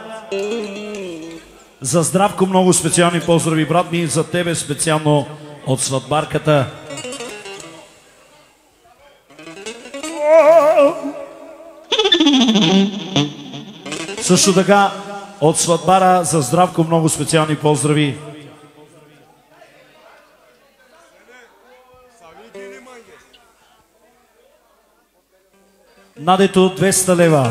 за Здравко много специални поздрави, брат ми, за тебе специално от сватбарката. Също така от сватбара за Здравко много специални поздрави. Надето 200 лева.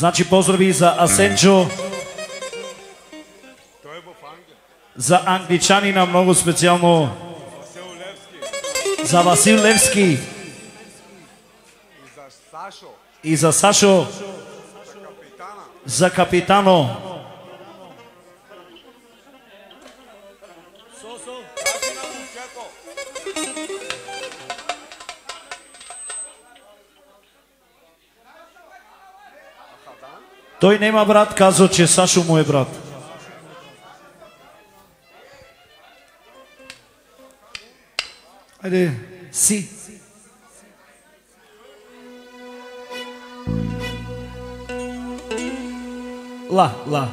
Значи поздрави за Асенчо, за англичанина много специално, за Васил Левски и за Сашо, за капитано. Той нема брат, казва, че Сашо му е брат. Айде, си. Ла.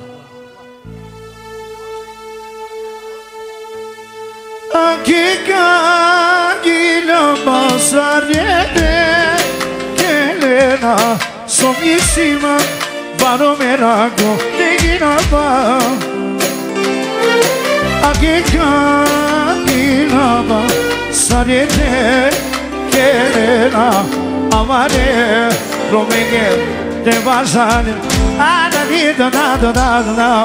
Акика басарете келена сомисима баромераго дегинава Акика басарете келена амare romege de vazane ada vida nada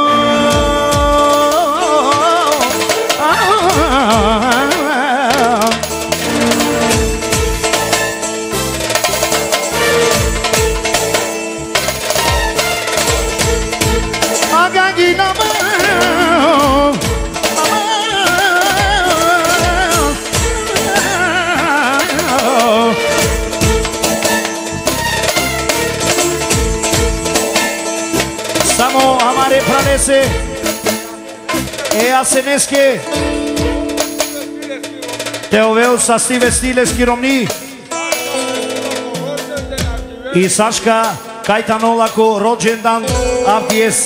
Samo amare pranese e aseneske te oveo sa Steve Stileski Romni i Saška Kajtanolako rođendan Avdijes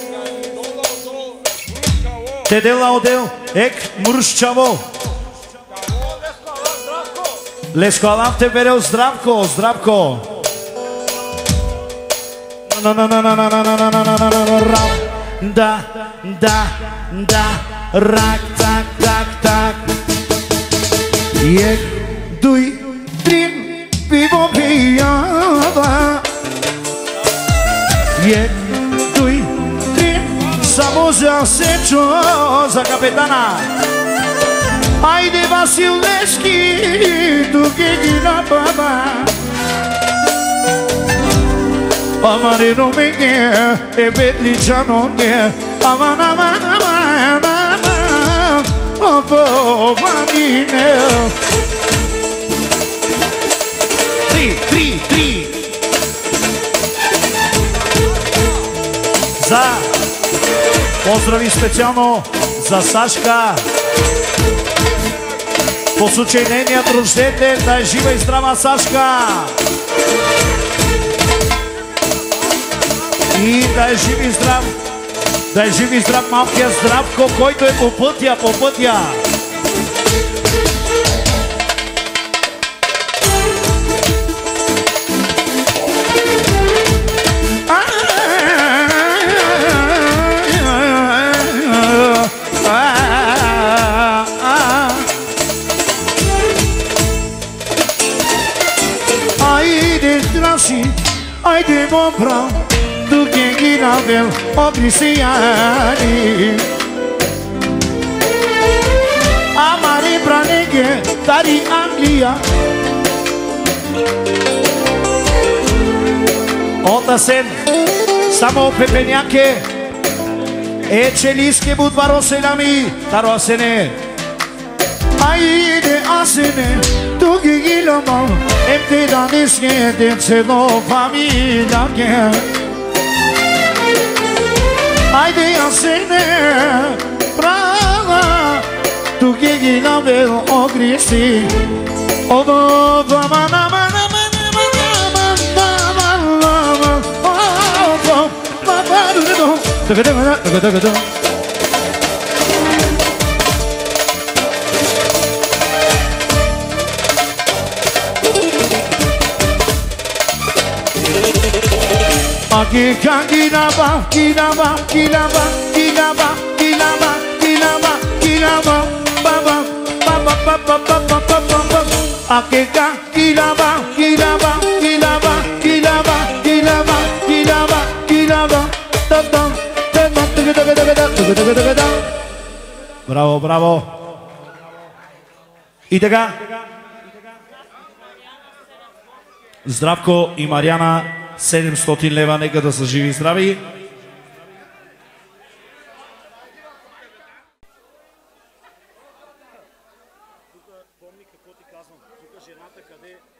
te dela odel ek Murščavo Lesko alam te vereo zdravko Da, rak, tak. Jek, duj, trin, pivo pijava. Jek, duj, trin, samo za Sečo, za kapetana. Ajde Vasil Leški, tu gegina baba. Amare romenge e Betličanonge Aman Opo manine Tri За Поздрави специално за Сашка по случай нейният рожден. Да е жива и здрава Сашка и да е жив и здрав малкият Здравко, който е по пътя. Айде, Траси, айде, мон брат, Navel obrisiani Amare branege tari Anglia Отасен само пепеняке Ечелиске будваро селами таро асене Айде асене туги гилама Емте даниске денцено фамилjaке Ajde Asene, prava, tu gegina vel ogrisi. Odo Akika ginaba baba Akika ginaba Браво, браво. И така. Здравко и Мариана, 700 лева, нека да са живи и здрави. Помни какво ти казвам, тук жената къде